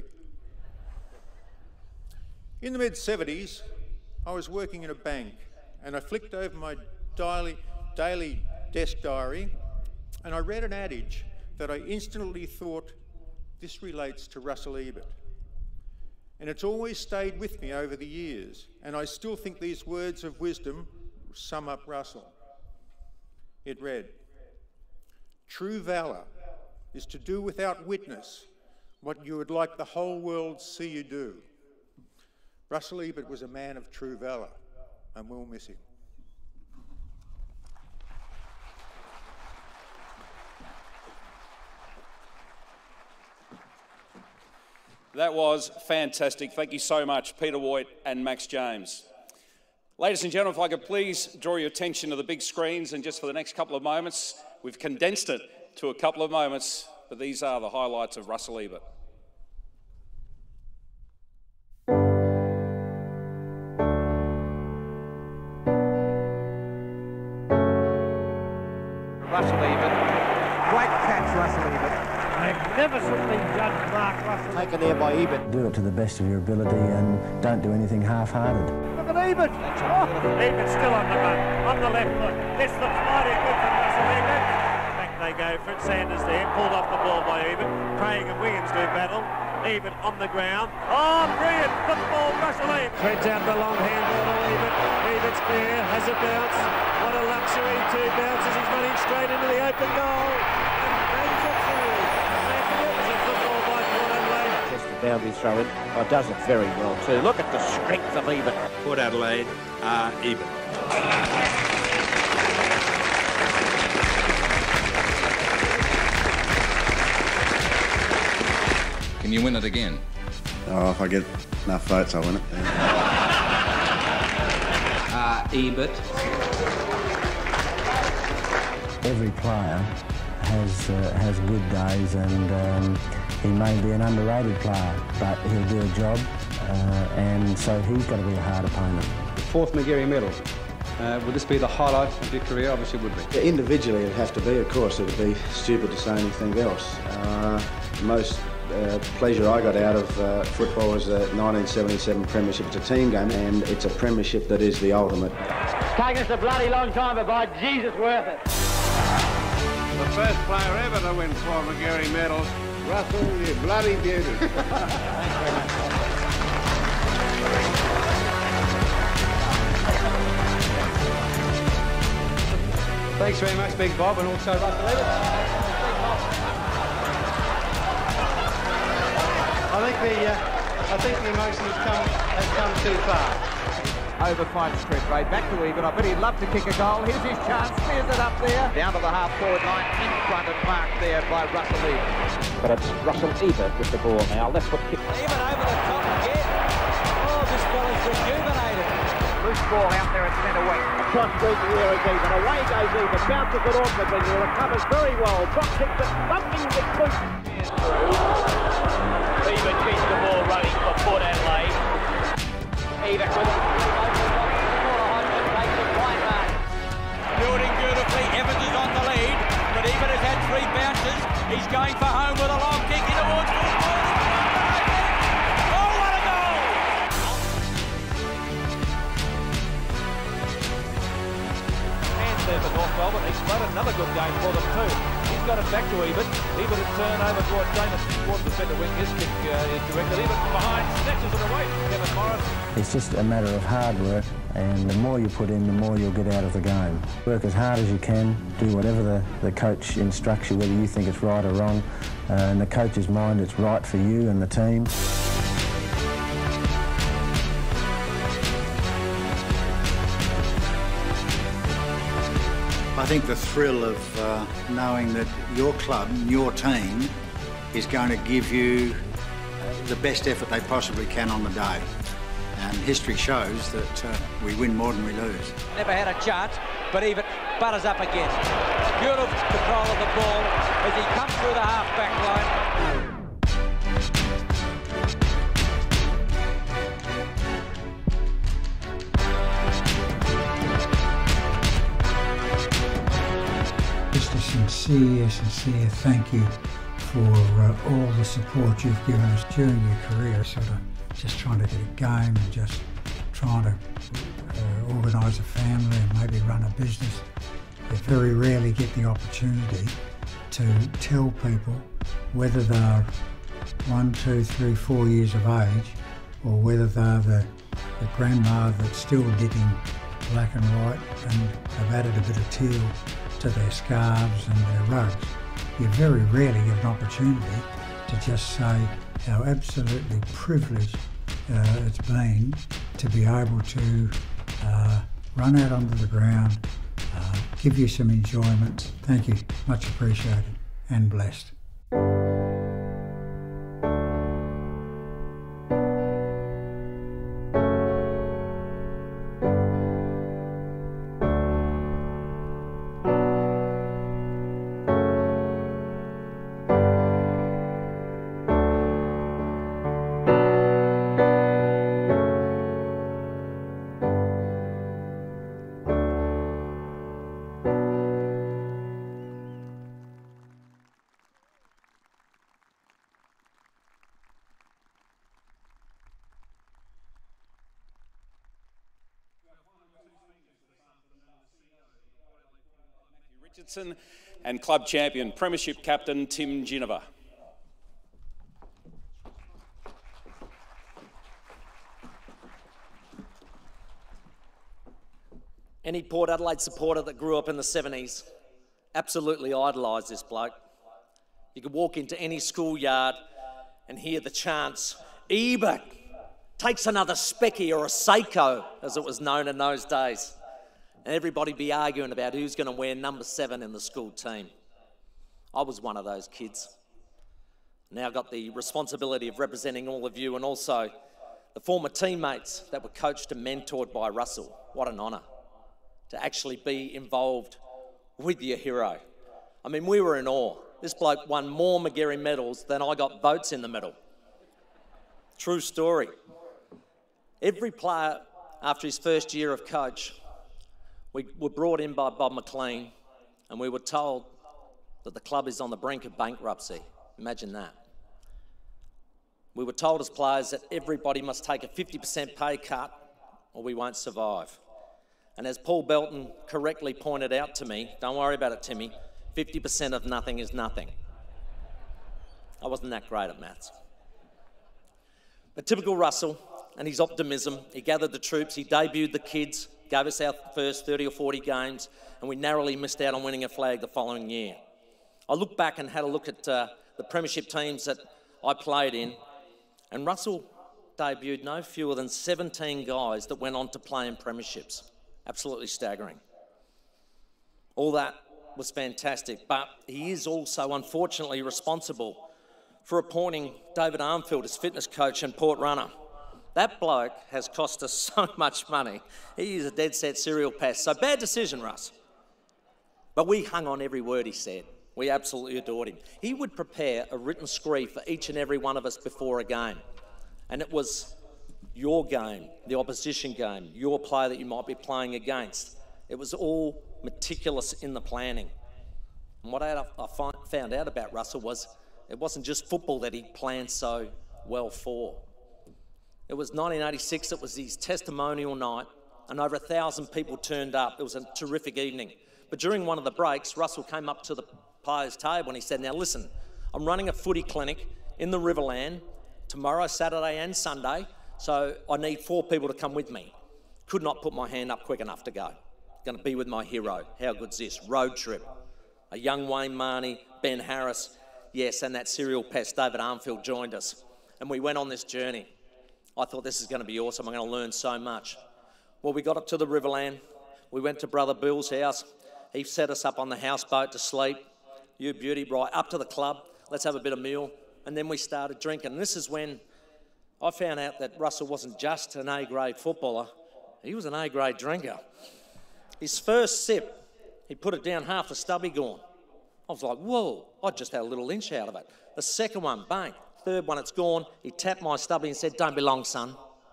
In the mid seventies, I was working in a bank and I flicked over my daily, daily desk diary, and I read an adage that I instantly thought, this relates to Russell Ebert. And it's always stayed with me over the years, and I still think these words of wisdom sum up Russell. It read, "True valour is to do without witness what you would like the whole world see you do." Russell Ebert was a man of true valour, and we'll miss him. That was fantastic. Thank you so much, Peter Voigt and Max James. Ladies and gentlemen, if I could please draw your attention to the big screens, and just for the next couple of moments, we've condensed it to a couple of moments, but these are the highlights of Russell Ebert. Russell Ebert. Great catch, Russell Ebert. Magnificently judged Mark Russell. Taken there by Ebert. Do it to the best of your ability and don't do anything half-hearted. Look at Ebert. Oh, Ebert still on the run, on the left foot. This looks mighty good from Russell Ebert. Back they go for it. Sanders there, pulled off the ball by Ebert. Craig and Williams do battle. Ebert on the ground. Oh, brilliant football, Russell Ebert. Threads out the long handball to Ebert. Ebert's clear, has a bounce. What a luxury, two bounces. He's running straight into the open goal. And bangs it through. Magnificent football by Port Adelaide. Just the boundary throw in. Oh, does it very well too. Look at the strength of Ebert. Port Adelaide are Ebert. Can you win it again? Oh, if I get enough votes, I'll win it. Yeah. Uh, Ebert. Every player has uh, has good days, and um, he may be an underrated player, but he'll do a job, uh, and so he's got to be a hard opponent. Fourth McGarry medal. Uh, would this be the highlight of your career? Obviously, it would be. Individually, it'd have to be. Of course, it would be stupid to say anything else. Uh, most uh, pleasure I got out of uh, football was the nineteen seventy-seven Premiership. It's a team game, and it's a Premiership that is the ultimate. It's taken us a bloody long time, but by Jesus, worth it. The first player ever to win four McGarry medals. Russell, you bloody beauty. Thanks very much. Thanks very much, Big Bob, and also Russell Ebert. I think the uh, I think the emotion has come has come too far. Over fine stretch, right back to Ebert. I bet he'd love to kick a goal. Here's his chance. Spears it up there. Down to the half-forward line, in front and marked there by Russell Ebert. But it's Russell Ebert with the ball now. Left foot kick. Ebert over the top again. Oh, this fella's rejuvenated. Loose ball out there at centre wing. Across street to where it's Ebert. Away goes Ebert. Bounces it awkwardly. He recovers very well. Drop kicks it. Bumping the boot. Ebert keeps the ball running for Port Adelaide. Ebert with it. Building beautifully. Evans is on the lead, but Ebert has had three bounces. He's going for home with a long kick in towards goal. Oh, what a goal! Hands there for North Melbourne. He's run another good game for them too. He's got it back to Ebert. Ebert has turned over towards James towards the centre wing. His kick uh, is directed. Ebert from behind snatches it away from Kevin Morris. It's just a matter of hard work, and the more you put in, the more you'll get out of the game. Work as hard as you can, do whatever the, the coach instructs you, whether you think it's right or wrong. Uh, in the coach's mind, it's right for you and the team. I think the thrill of uh, knowing that your club, your team, is going to give you the best effort they possibly can on the day. And history shows that uh, we win more than we lose. Never had a chance, but Ebert butters up again. Beautiful control of the ball as he comes through the half-back line. Just a sincere, sincere thank you for uh, all the support you've given us during your career, sort of just trying to get a game and just trying to uh, organise a family and maybe run a business. You very rarely get the opportunity to tell people whether they're one, two, three, four years of age, or whether they're the, the grandma that's still digging black and white and have added a bit of teal to their scarves and their rugs. You very rarely get an opportunity to just say how absolutely privileged uh, it's been to be able to uh, run out onto the ground, uh, give you some enjoyment. Thank you, much appreciated and blessed. Richardson and club champion, Premiership captain Tim Ginniver. Any Port Adelaide supporter that grew up in the seventies absolutely idolised this bloke. You could walk into any schoolyard and hear the chants, Ebert takes another Specky or a Seiko, as it was known in those days. And everybody be arguing about who's going to wear number seven in the school team. I was one of those kids. Now got the responsibility of representing all of you and also the former teammates that were coached and mentored by Russell. What an honour to actually be involved with your hero. I mean, we were in awe. This bloke won more McGarry medals than I got votes in the medal. True story. Every player, after his first year of coach, we were brought in by Bob McLean and we were told that the club is on the brink of bankruptcy. Imagine that. We were told as players that everybody must take a fifty percent pay cut or we won't survive. And as Paul Belton correctly pointed out to me, don't worry about it, Timmy, fifty percent of nothing is nothing. I wasn't that great at maths. But typical Russell and his optimism, he gathered the troops, he debuted the kids, gave us our first thirty or forty games, and we narrowly missed out on winning a flag the following year. I looked back and had a look at uh, the premiership teams that I played in, and Russell debuted no fewer than seventeen guys that went on to play in premierships. Absolutely staggering. All that was fantastic, but he is also unfortunately responsible for appointing David Armfield as fitness coach and port runner. That bloke has cost us so much money. He is a dead set serial pest. So bad decision, Russ. But we hung on every word he said. We absolutely adored him. He would prepare a written screed for each and every one of us before a game. And it was your game, the opposition game, your player that you might be playing against. It was all meticulous in the planning. And what I found out about Russell was it wasn't just football that he planned so well for. It was nineteen eighty-six, it was his testimonial night, and over a thousand people turned up. It was a terrific evening. But during one of the breaks, Russell came up to the players' table and he said, now listen, I'm running a footy clinic in the Riverland tomorrow, Saturday and Sunday, so I need four people to come with me. Could not put my hand up quick enough to go. Going to be with my hero. How good's this? Road trip. A young Wayne Marnie, Ben Harris, yes, and that serial pest, David Armfield, joined us. And we went on this journey. I thought this is going to be awesome. I'm going to learn so much. Well, we got up to the Riverland. We went to Brother Bill's house. He set us up on the houseboat to sleep. You beauty, right up to the club. Let's have a bit of meal. And then we started drinking. And this is when I found out that Russell wasn't just an A-grade footballer. He was an A-grade drinker. His first sip, he put it down half the stubby gone. I was like, whoa, I just had a little inch out of it. The second one, bang. Third one, it's gone. He tapped my stubby and said, don't be long, son.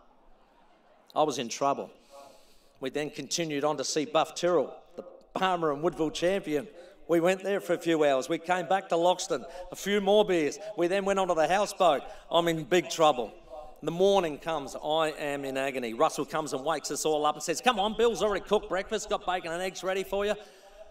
I was in trouble. We then continued on to see Buff Tyrrell, the Palmer and Woodville champion. We went there for a few hours. We came back to Loxton, a few more beers. We then went onto the houseboat. I'm in big trouble. The morning comes, I am in agony. Russell comes and wakes us all up and says, come on, Bill's already cooked breakfast, got bacon and eggs ready for you.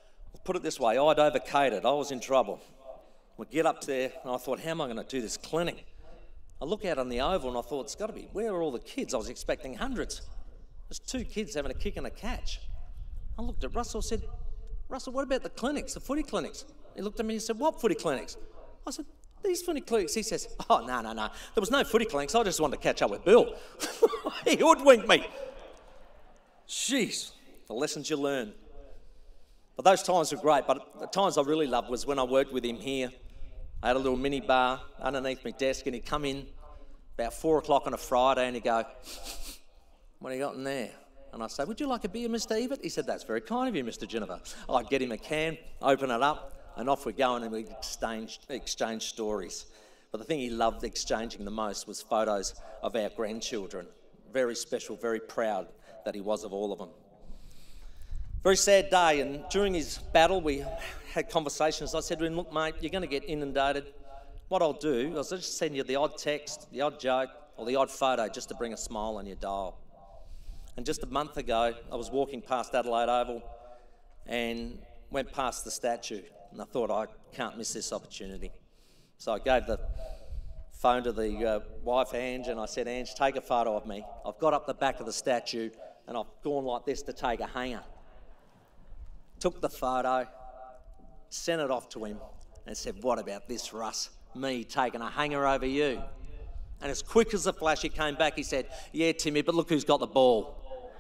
put it this way, I'd overcated, I was in trouble. We get up there and I thought, how am I going to do this clinic? I look out on the oval and I thought, it's got to be, where are all the kids? I was expecting hundreds. There's two kids having a kick and a catch. I looked at Russell and said, Russell, what about the clinics, the footy clinics? He looked at me and said, what footy clinics? I said, these footy clinics. He says, oh, no, no, no. There was no footy clinics. I just wanted to catch up with Bill. He hoodwinked me. Jeez, the lessons you learn. But those times were great, but the times I really loved was when I worked with him here. I had a little mini bar underneath my desk and he'd come in about four o'clock on a Friday and he'd go, what have you got in there? And I'd say, would you like a beer, Mr Ebert? He said, that's very kind of you, Mr Geneva. I'd get him a can, open it up, and off we'd go and we'd exchange, exchange stories. But the thing he loved exchanging the most was photos of our grandchildren. Very special, very proud that he was of all of them. Very sad day, and during his battle we had conversations. I said to him, look mate, you're going to get inundated. What I'll do is I'll just send you the odd text, the odd joke, or the odd photo just to bring a smile on your dial. And just a month ago, I was walking past Adelaide Oval and went past the statue, and I thought, I can't miss this opportunity. So I gave the phone to the uh, wife, Ange, and I said, Ange, take a photo of me. I've got up the back of the statue and I've gone like this to take a hanger. Took the photo, sent it off to him and said, what about this, Russ? Me taking a hanger over you. And as quick as a flash he came back, he said, yeah, Timmy, but look who's got the ball.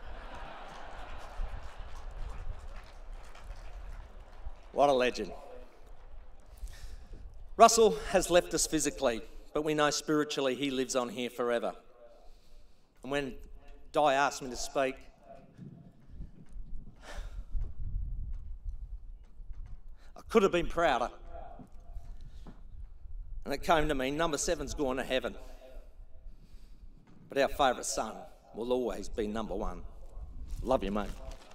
What a legend. Russell has left us physically, but we know spiritually he lives on here forever. And when Di asked me to speak, I could have been prouder. And it came to me, number seven's gone to heaven. But our favourite son will always be number one. Love you, mate.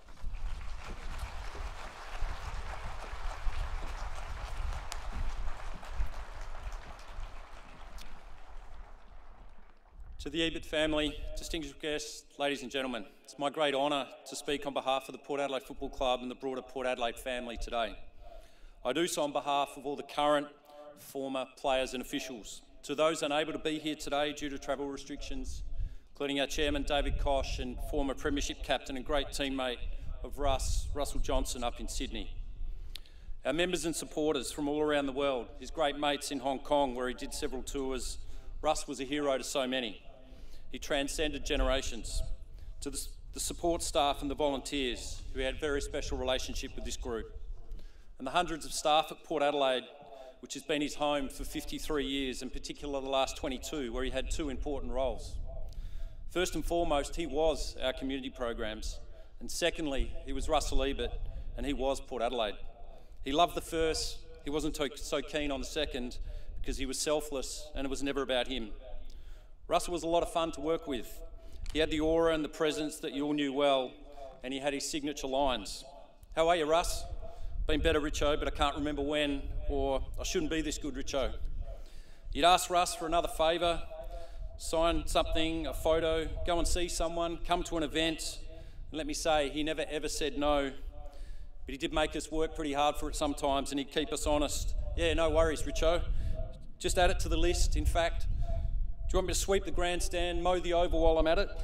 To the Ebert family, distinguished guests, ladies and gentlemen, it's my great honour to speak on behalf of the Port Adelaide Football Club and the broader Port Adelaide family today. I do so on behalf of all the current, former players and officials. To those unable to be here today due to travel restrictions, including our chairman David Koch and former premiership captain and great teammate of Russ, Russell Johnson up in Sydney. Our members and supporters from all around the world, his great mates in Hong Kong where he did several tours. Russ was a hero to so many. He transcended generations. To the, the support staff and the volunteers who had a very special relationship with this group. And the hundreds of staff at Port Adelaide, which has been his home for fifty-three years, in particular the last twenty-two, where he had two important roles. First and foremost, he was our community programs. And secondly, he was Russell Ebert, and he was Port Adelaide. He loved the first, he wasn't so keen on the second, because he was selfless and it was never about him. Russell was a lot of fun to work with. He had the aura and the presence that you all knew well, and he had his signature lines. How are you, Russ? Been better, Richo, but I can't remember when, or I shouldn't be this good, Richo. You'd ask Russ for another favour, sign something, a photo, go and see someone, come to an event, and let me say, he never ever said no, but he did make us work pretty hard for it sometimes, and he'd keep us honest. Yeah, no worries, Richo. Just add it to the list, in fact. Do you want me to sweep the grandstand, mow the oval while I'm at it?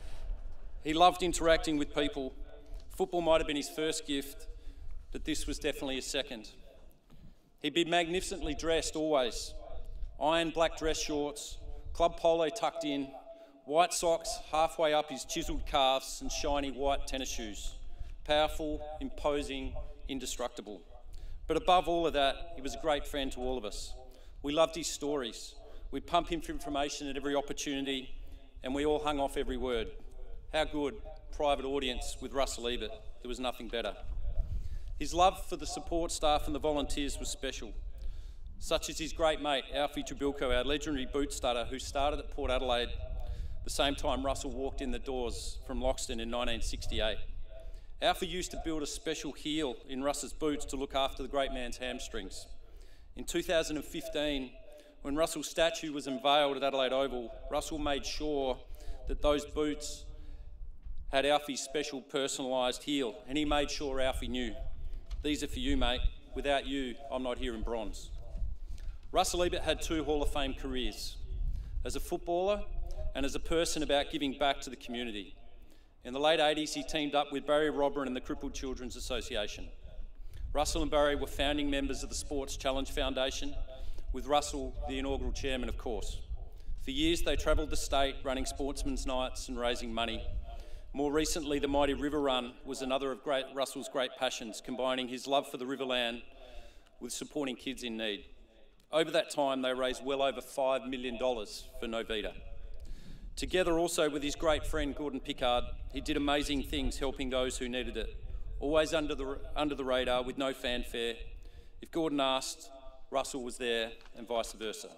He loved interacting with people. Football might have been his first gift, but this was definitely his second. He'd be magnificently dressed always. Iron black dress shorts, club polo tucked in, white socks halfway up his chiselled calves and shiny white tennis shoes. Powerful, imposing, indestructible. But above all of that, he was a great friend to all of us. We loved his stories. We'd pump him for information at every opportunity, and we all hung off every word. How good, private audience with Russell Ebert. There was nothing better. His love for the support staff and the volunteers was special, such as his great mate, Alfie Trabilko, our legendary boot stutter, who started at Port Adelaide the same time Russell walked in the doors from Loxton in nineteen sixty-eight. Alfie used to build a special heel in Russ's boots to look after the great man's hamstrings. In two thousand fifteen, when Russell's statue was unveiled at Adelaide Oval, Russell made sure that those boots had Alfie's special personalised heel, and he made sure Alfie knew. These are for you, mate. Without you, I'm not here in bronze. Russell Ebert had two Hall of Fame careers, as a footballer and as a person about giving back to the community. In the late eighties, he teamed up with Barry Robran and the Crippled Children's Association. Russell and Barry were founding members of the Sports Challenge Foundation, with Russell the inaugural chairman, of course. For years, they travelled the state, running sportsmen's nights and raising money. More recently, the mighty River Run was another of great Russell's great passions, combining his love for the Riverland with supporting kids in need. Over that time, they raised well over five million dollars for Novita. Together also with his great friend Gordon Pickard, he did amazing things helping those who needed it, always under the, under the radar with no fanfare. If Gordon asked, Russell was there, and vice versa.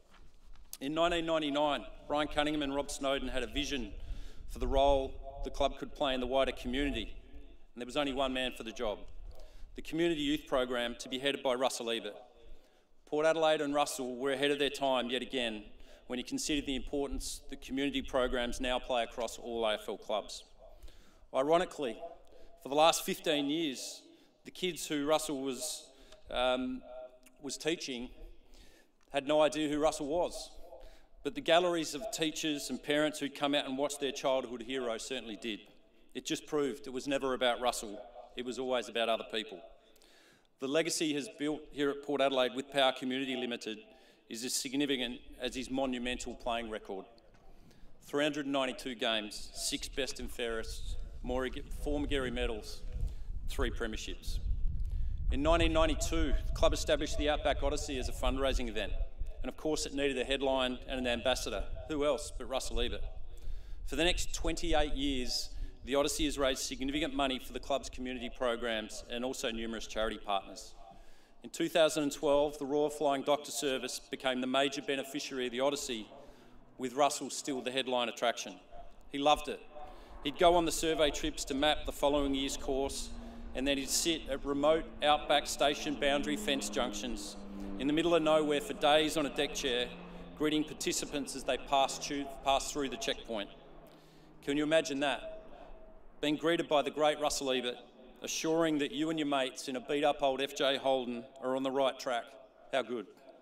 In nineteen ninety-nine, Brian Cunningham and Rob Snowden had a vision for the role the club could play in the wider community, and there was only one man for the job. The Community Youth Program, to be headed by Russell Ebert. Port Adelaide and Russell were ahead of their time yet again when you consider the importance that community programs now play across all A F L clubs. Ironically, for the last fifteen years, the kids who Russell was, um, was teaching had no idea who Russell was. But the galleries of teachers and parents who'd come out and watched their childhood heroes certainly did. It just proved it was never about Russell, it was always about other people. The legacy he has built here at Port Adelaide with Power Community Limited is as significant as his monumental playing record. three hundred ninety-two games, six best and fairest, four Magarey medals, three premierships. In nineteen ninety-two, the club established the Outback Odyssey as a fundraising event. And of course it needed a headline and an ambassador. Who else but Russell Ebert? For the next twenty-eight years, the Odyssey has raised significant money for the club's community programs and also numerous charity partners. In two thousand twelve, the Royal Flying Doctor Service became the major beneficiary of the Odyssey, with Russell still the headline attraction. He loved it. He'd go on the survey trips to map the following year's course, and then he'd sit at remote outback station boundary fence junctions in the middle of nowhere for days on a deck chair, greeting participants as they passed through the checkpoint. Can you imagine that? Being greeted by the great Russell Ebert, assuring that you and your mates in a beat-up old F J Holden are on the right track. How good.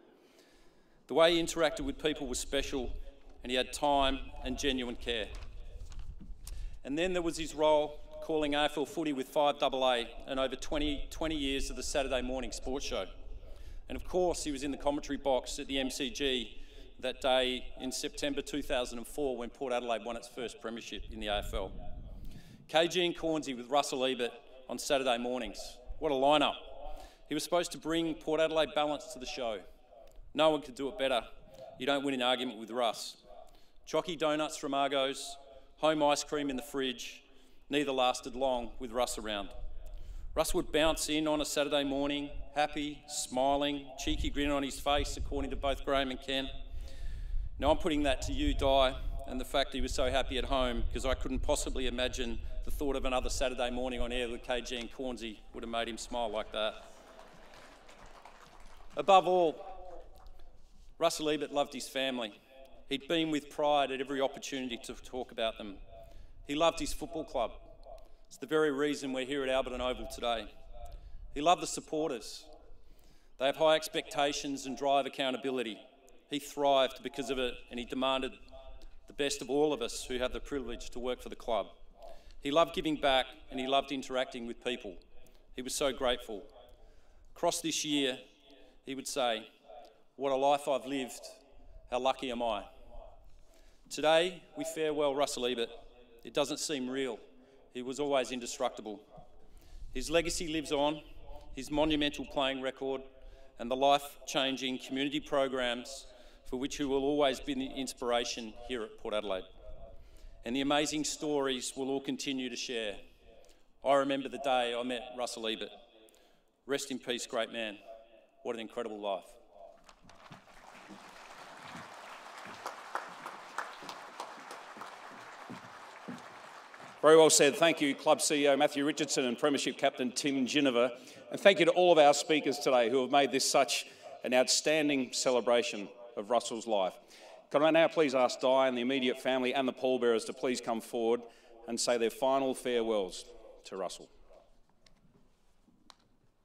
The way he interacted with people was special, and he had time and genuine care. And then there was his role calling A F L footy with five double A and over twenty, twenty years of the Saturday morning sports show. And of course, he was in the commentary box at the M C G that day in September two thousand four when Port Adelaide won its first premiership in the A F L. K G and Cornsey with Russell Ebert on Saturday mornings. What a lineup. He was supposed to bring Port Adelaide balance to the show. No one could do it better. You don't win an argument with Russ. Chocky donuts from Argos, home ice cream in the fridge. Neither lasted long with Russ around. Russ would bounce in on a Saturday morning, happy, smiling, cheeky grin on his face, according to both Graham and Ken. Now I'm putting that to you, Di, and the fact he was so happy at home, because I couldn't possibly imagine the thought of another Saturday morning on air with K G and Cornsey would have made him smile like that. Above all, Russell Ebert loved his family. He'd beam with pride at every opportunity to talk about them. He loved his football club. It's the very reason we're here at Alberton Oval today. He loved the supporters. They have high expectations and drive accountability. He thrived because of it, and he demanded the best of all of us who have the privilege to work for the club. He loved giving back, and he loved interacting with people. He was so grateful. Across this year, he would say, "What a life I've lived, how lucky am I?" Today, we farewell Russell Ebert. It doesn't seem real. He was always indestructible. His legacy lives on, his monumental playing record, and the life-changing community programs for which he will always be the inspiration here at Port Adelaide. And the amazing stories we'll all continue to share. I remember the day I met Russell Ebert. Rest in peace, great man. What an incredible life. Very well said. Thank you, Club C E O Matthew Richardson and Premiership Captain Tim Ginniver. And thank you to all of our speakers today who have made this such an outstanding celebration of Russell's life. Can I now please ask Di and the immediate family and the pallbearers to please come forward and say their final farewells to Russell.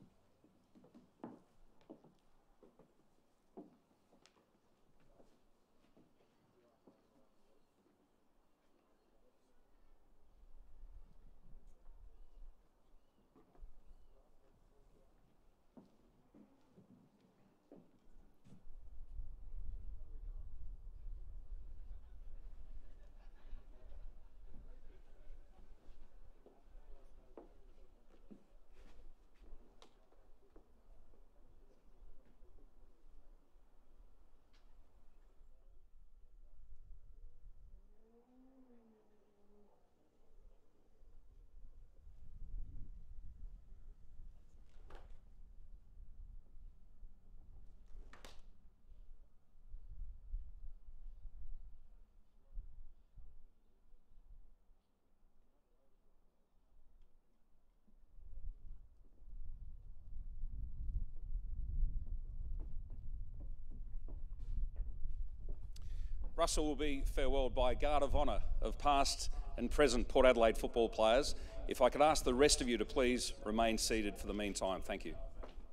Russell will be farewelled by a guard of honour of past and present Port Adelaide football players. If I could ask the rest of you to please remain seated for the meantime. Thank you.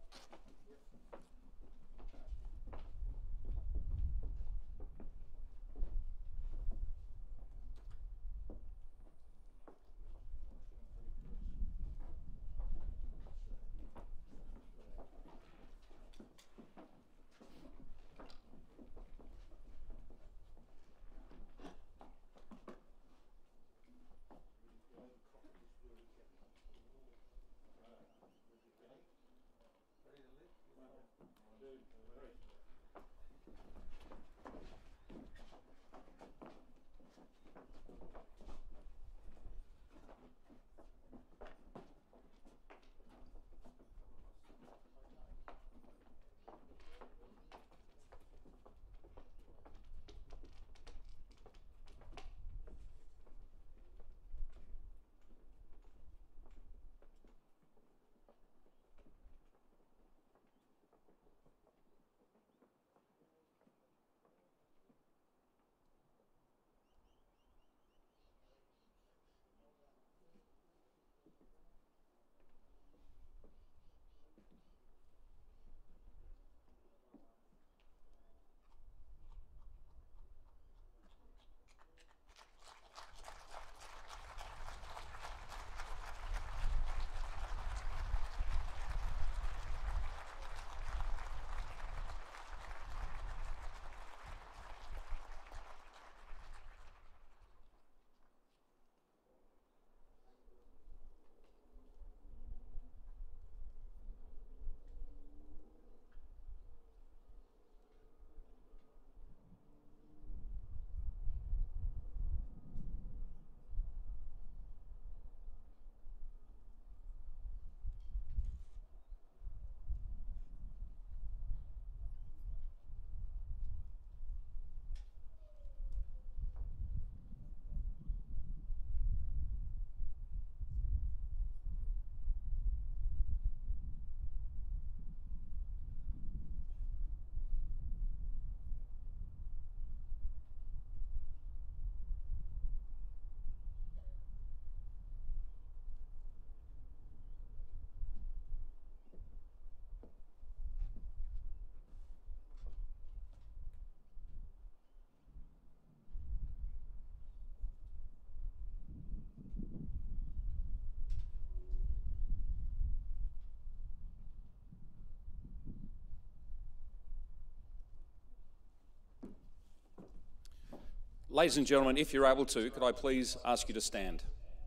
Ladies and gentlemen, if you're able to, could I please ask you to stand?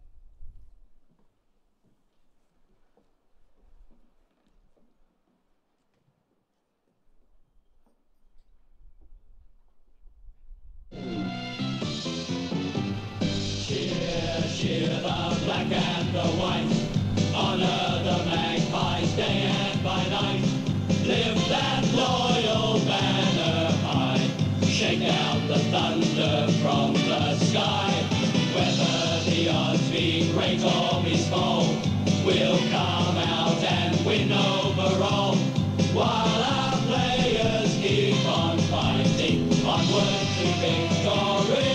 Cheer, cheer the black and the white, honour the magpies day and by night, lift that loyal banner high, shake out the thunder from the sky. Whether the odds be great or be small, we'll come out and win overall, while our players keep on fighting onward to victory.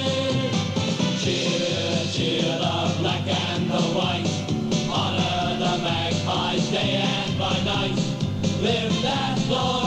Cheer, cheer the black and the white, honour the magpies day and by night, live that glory.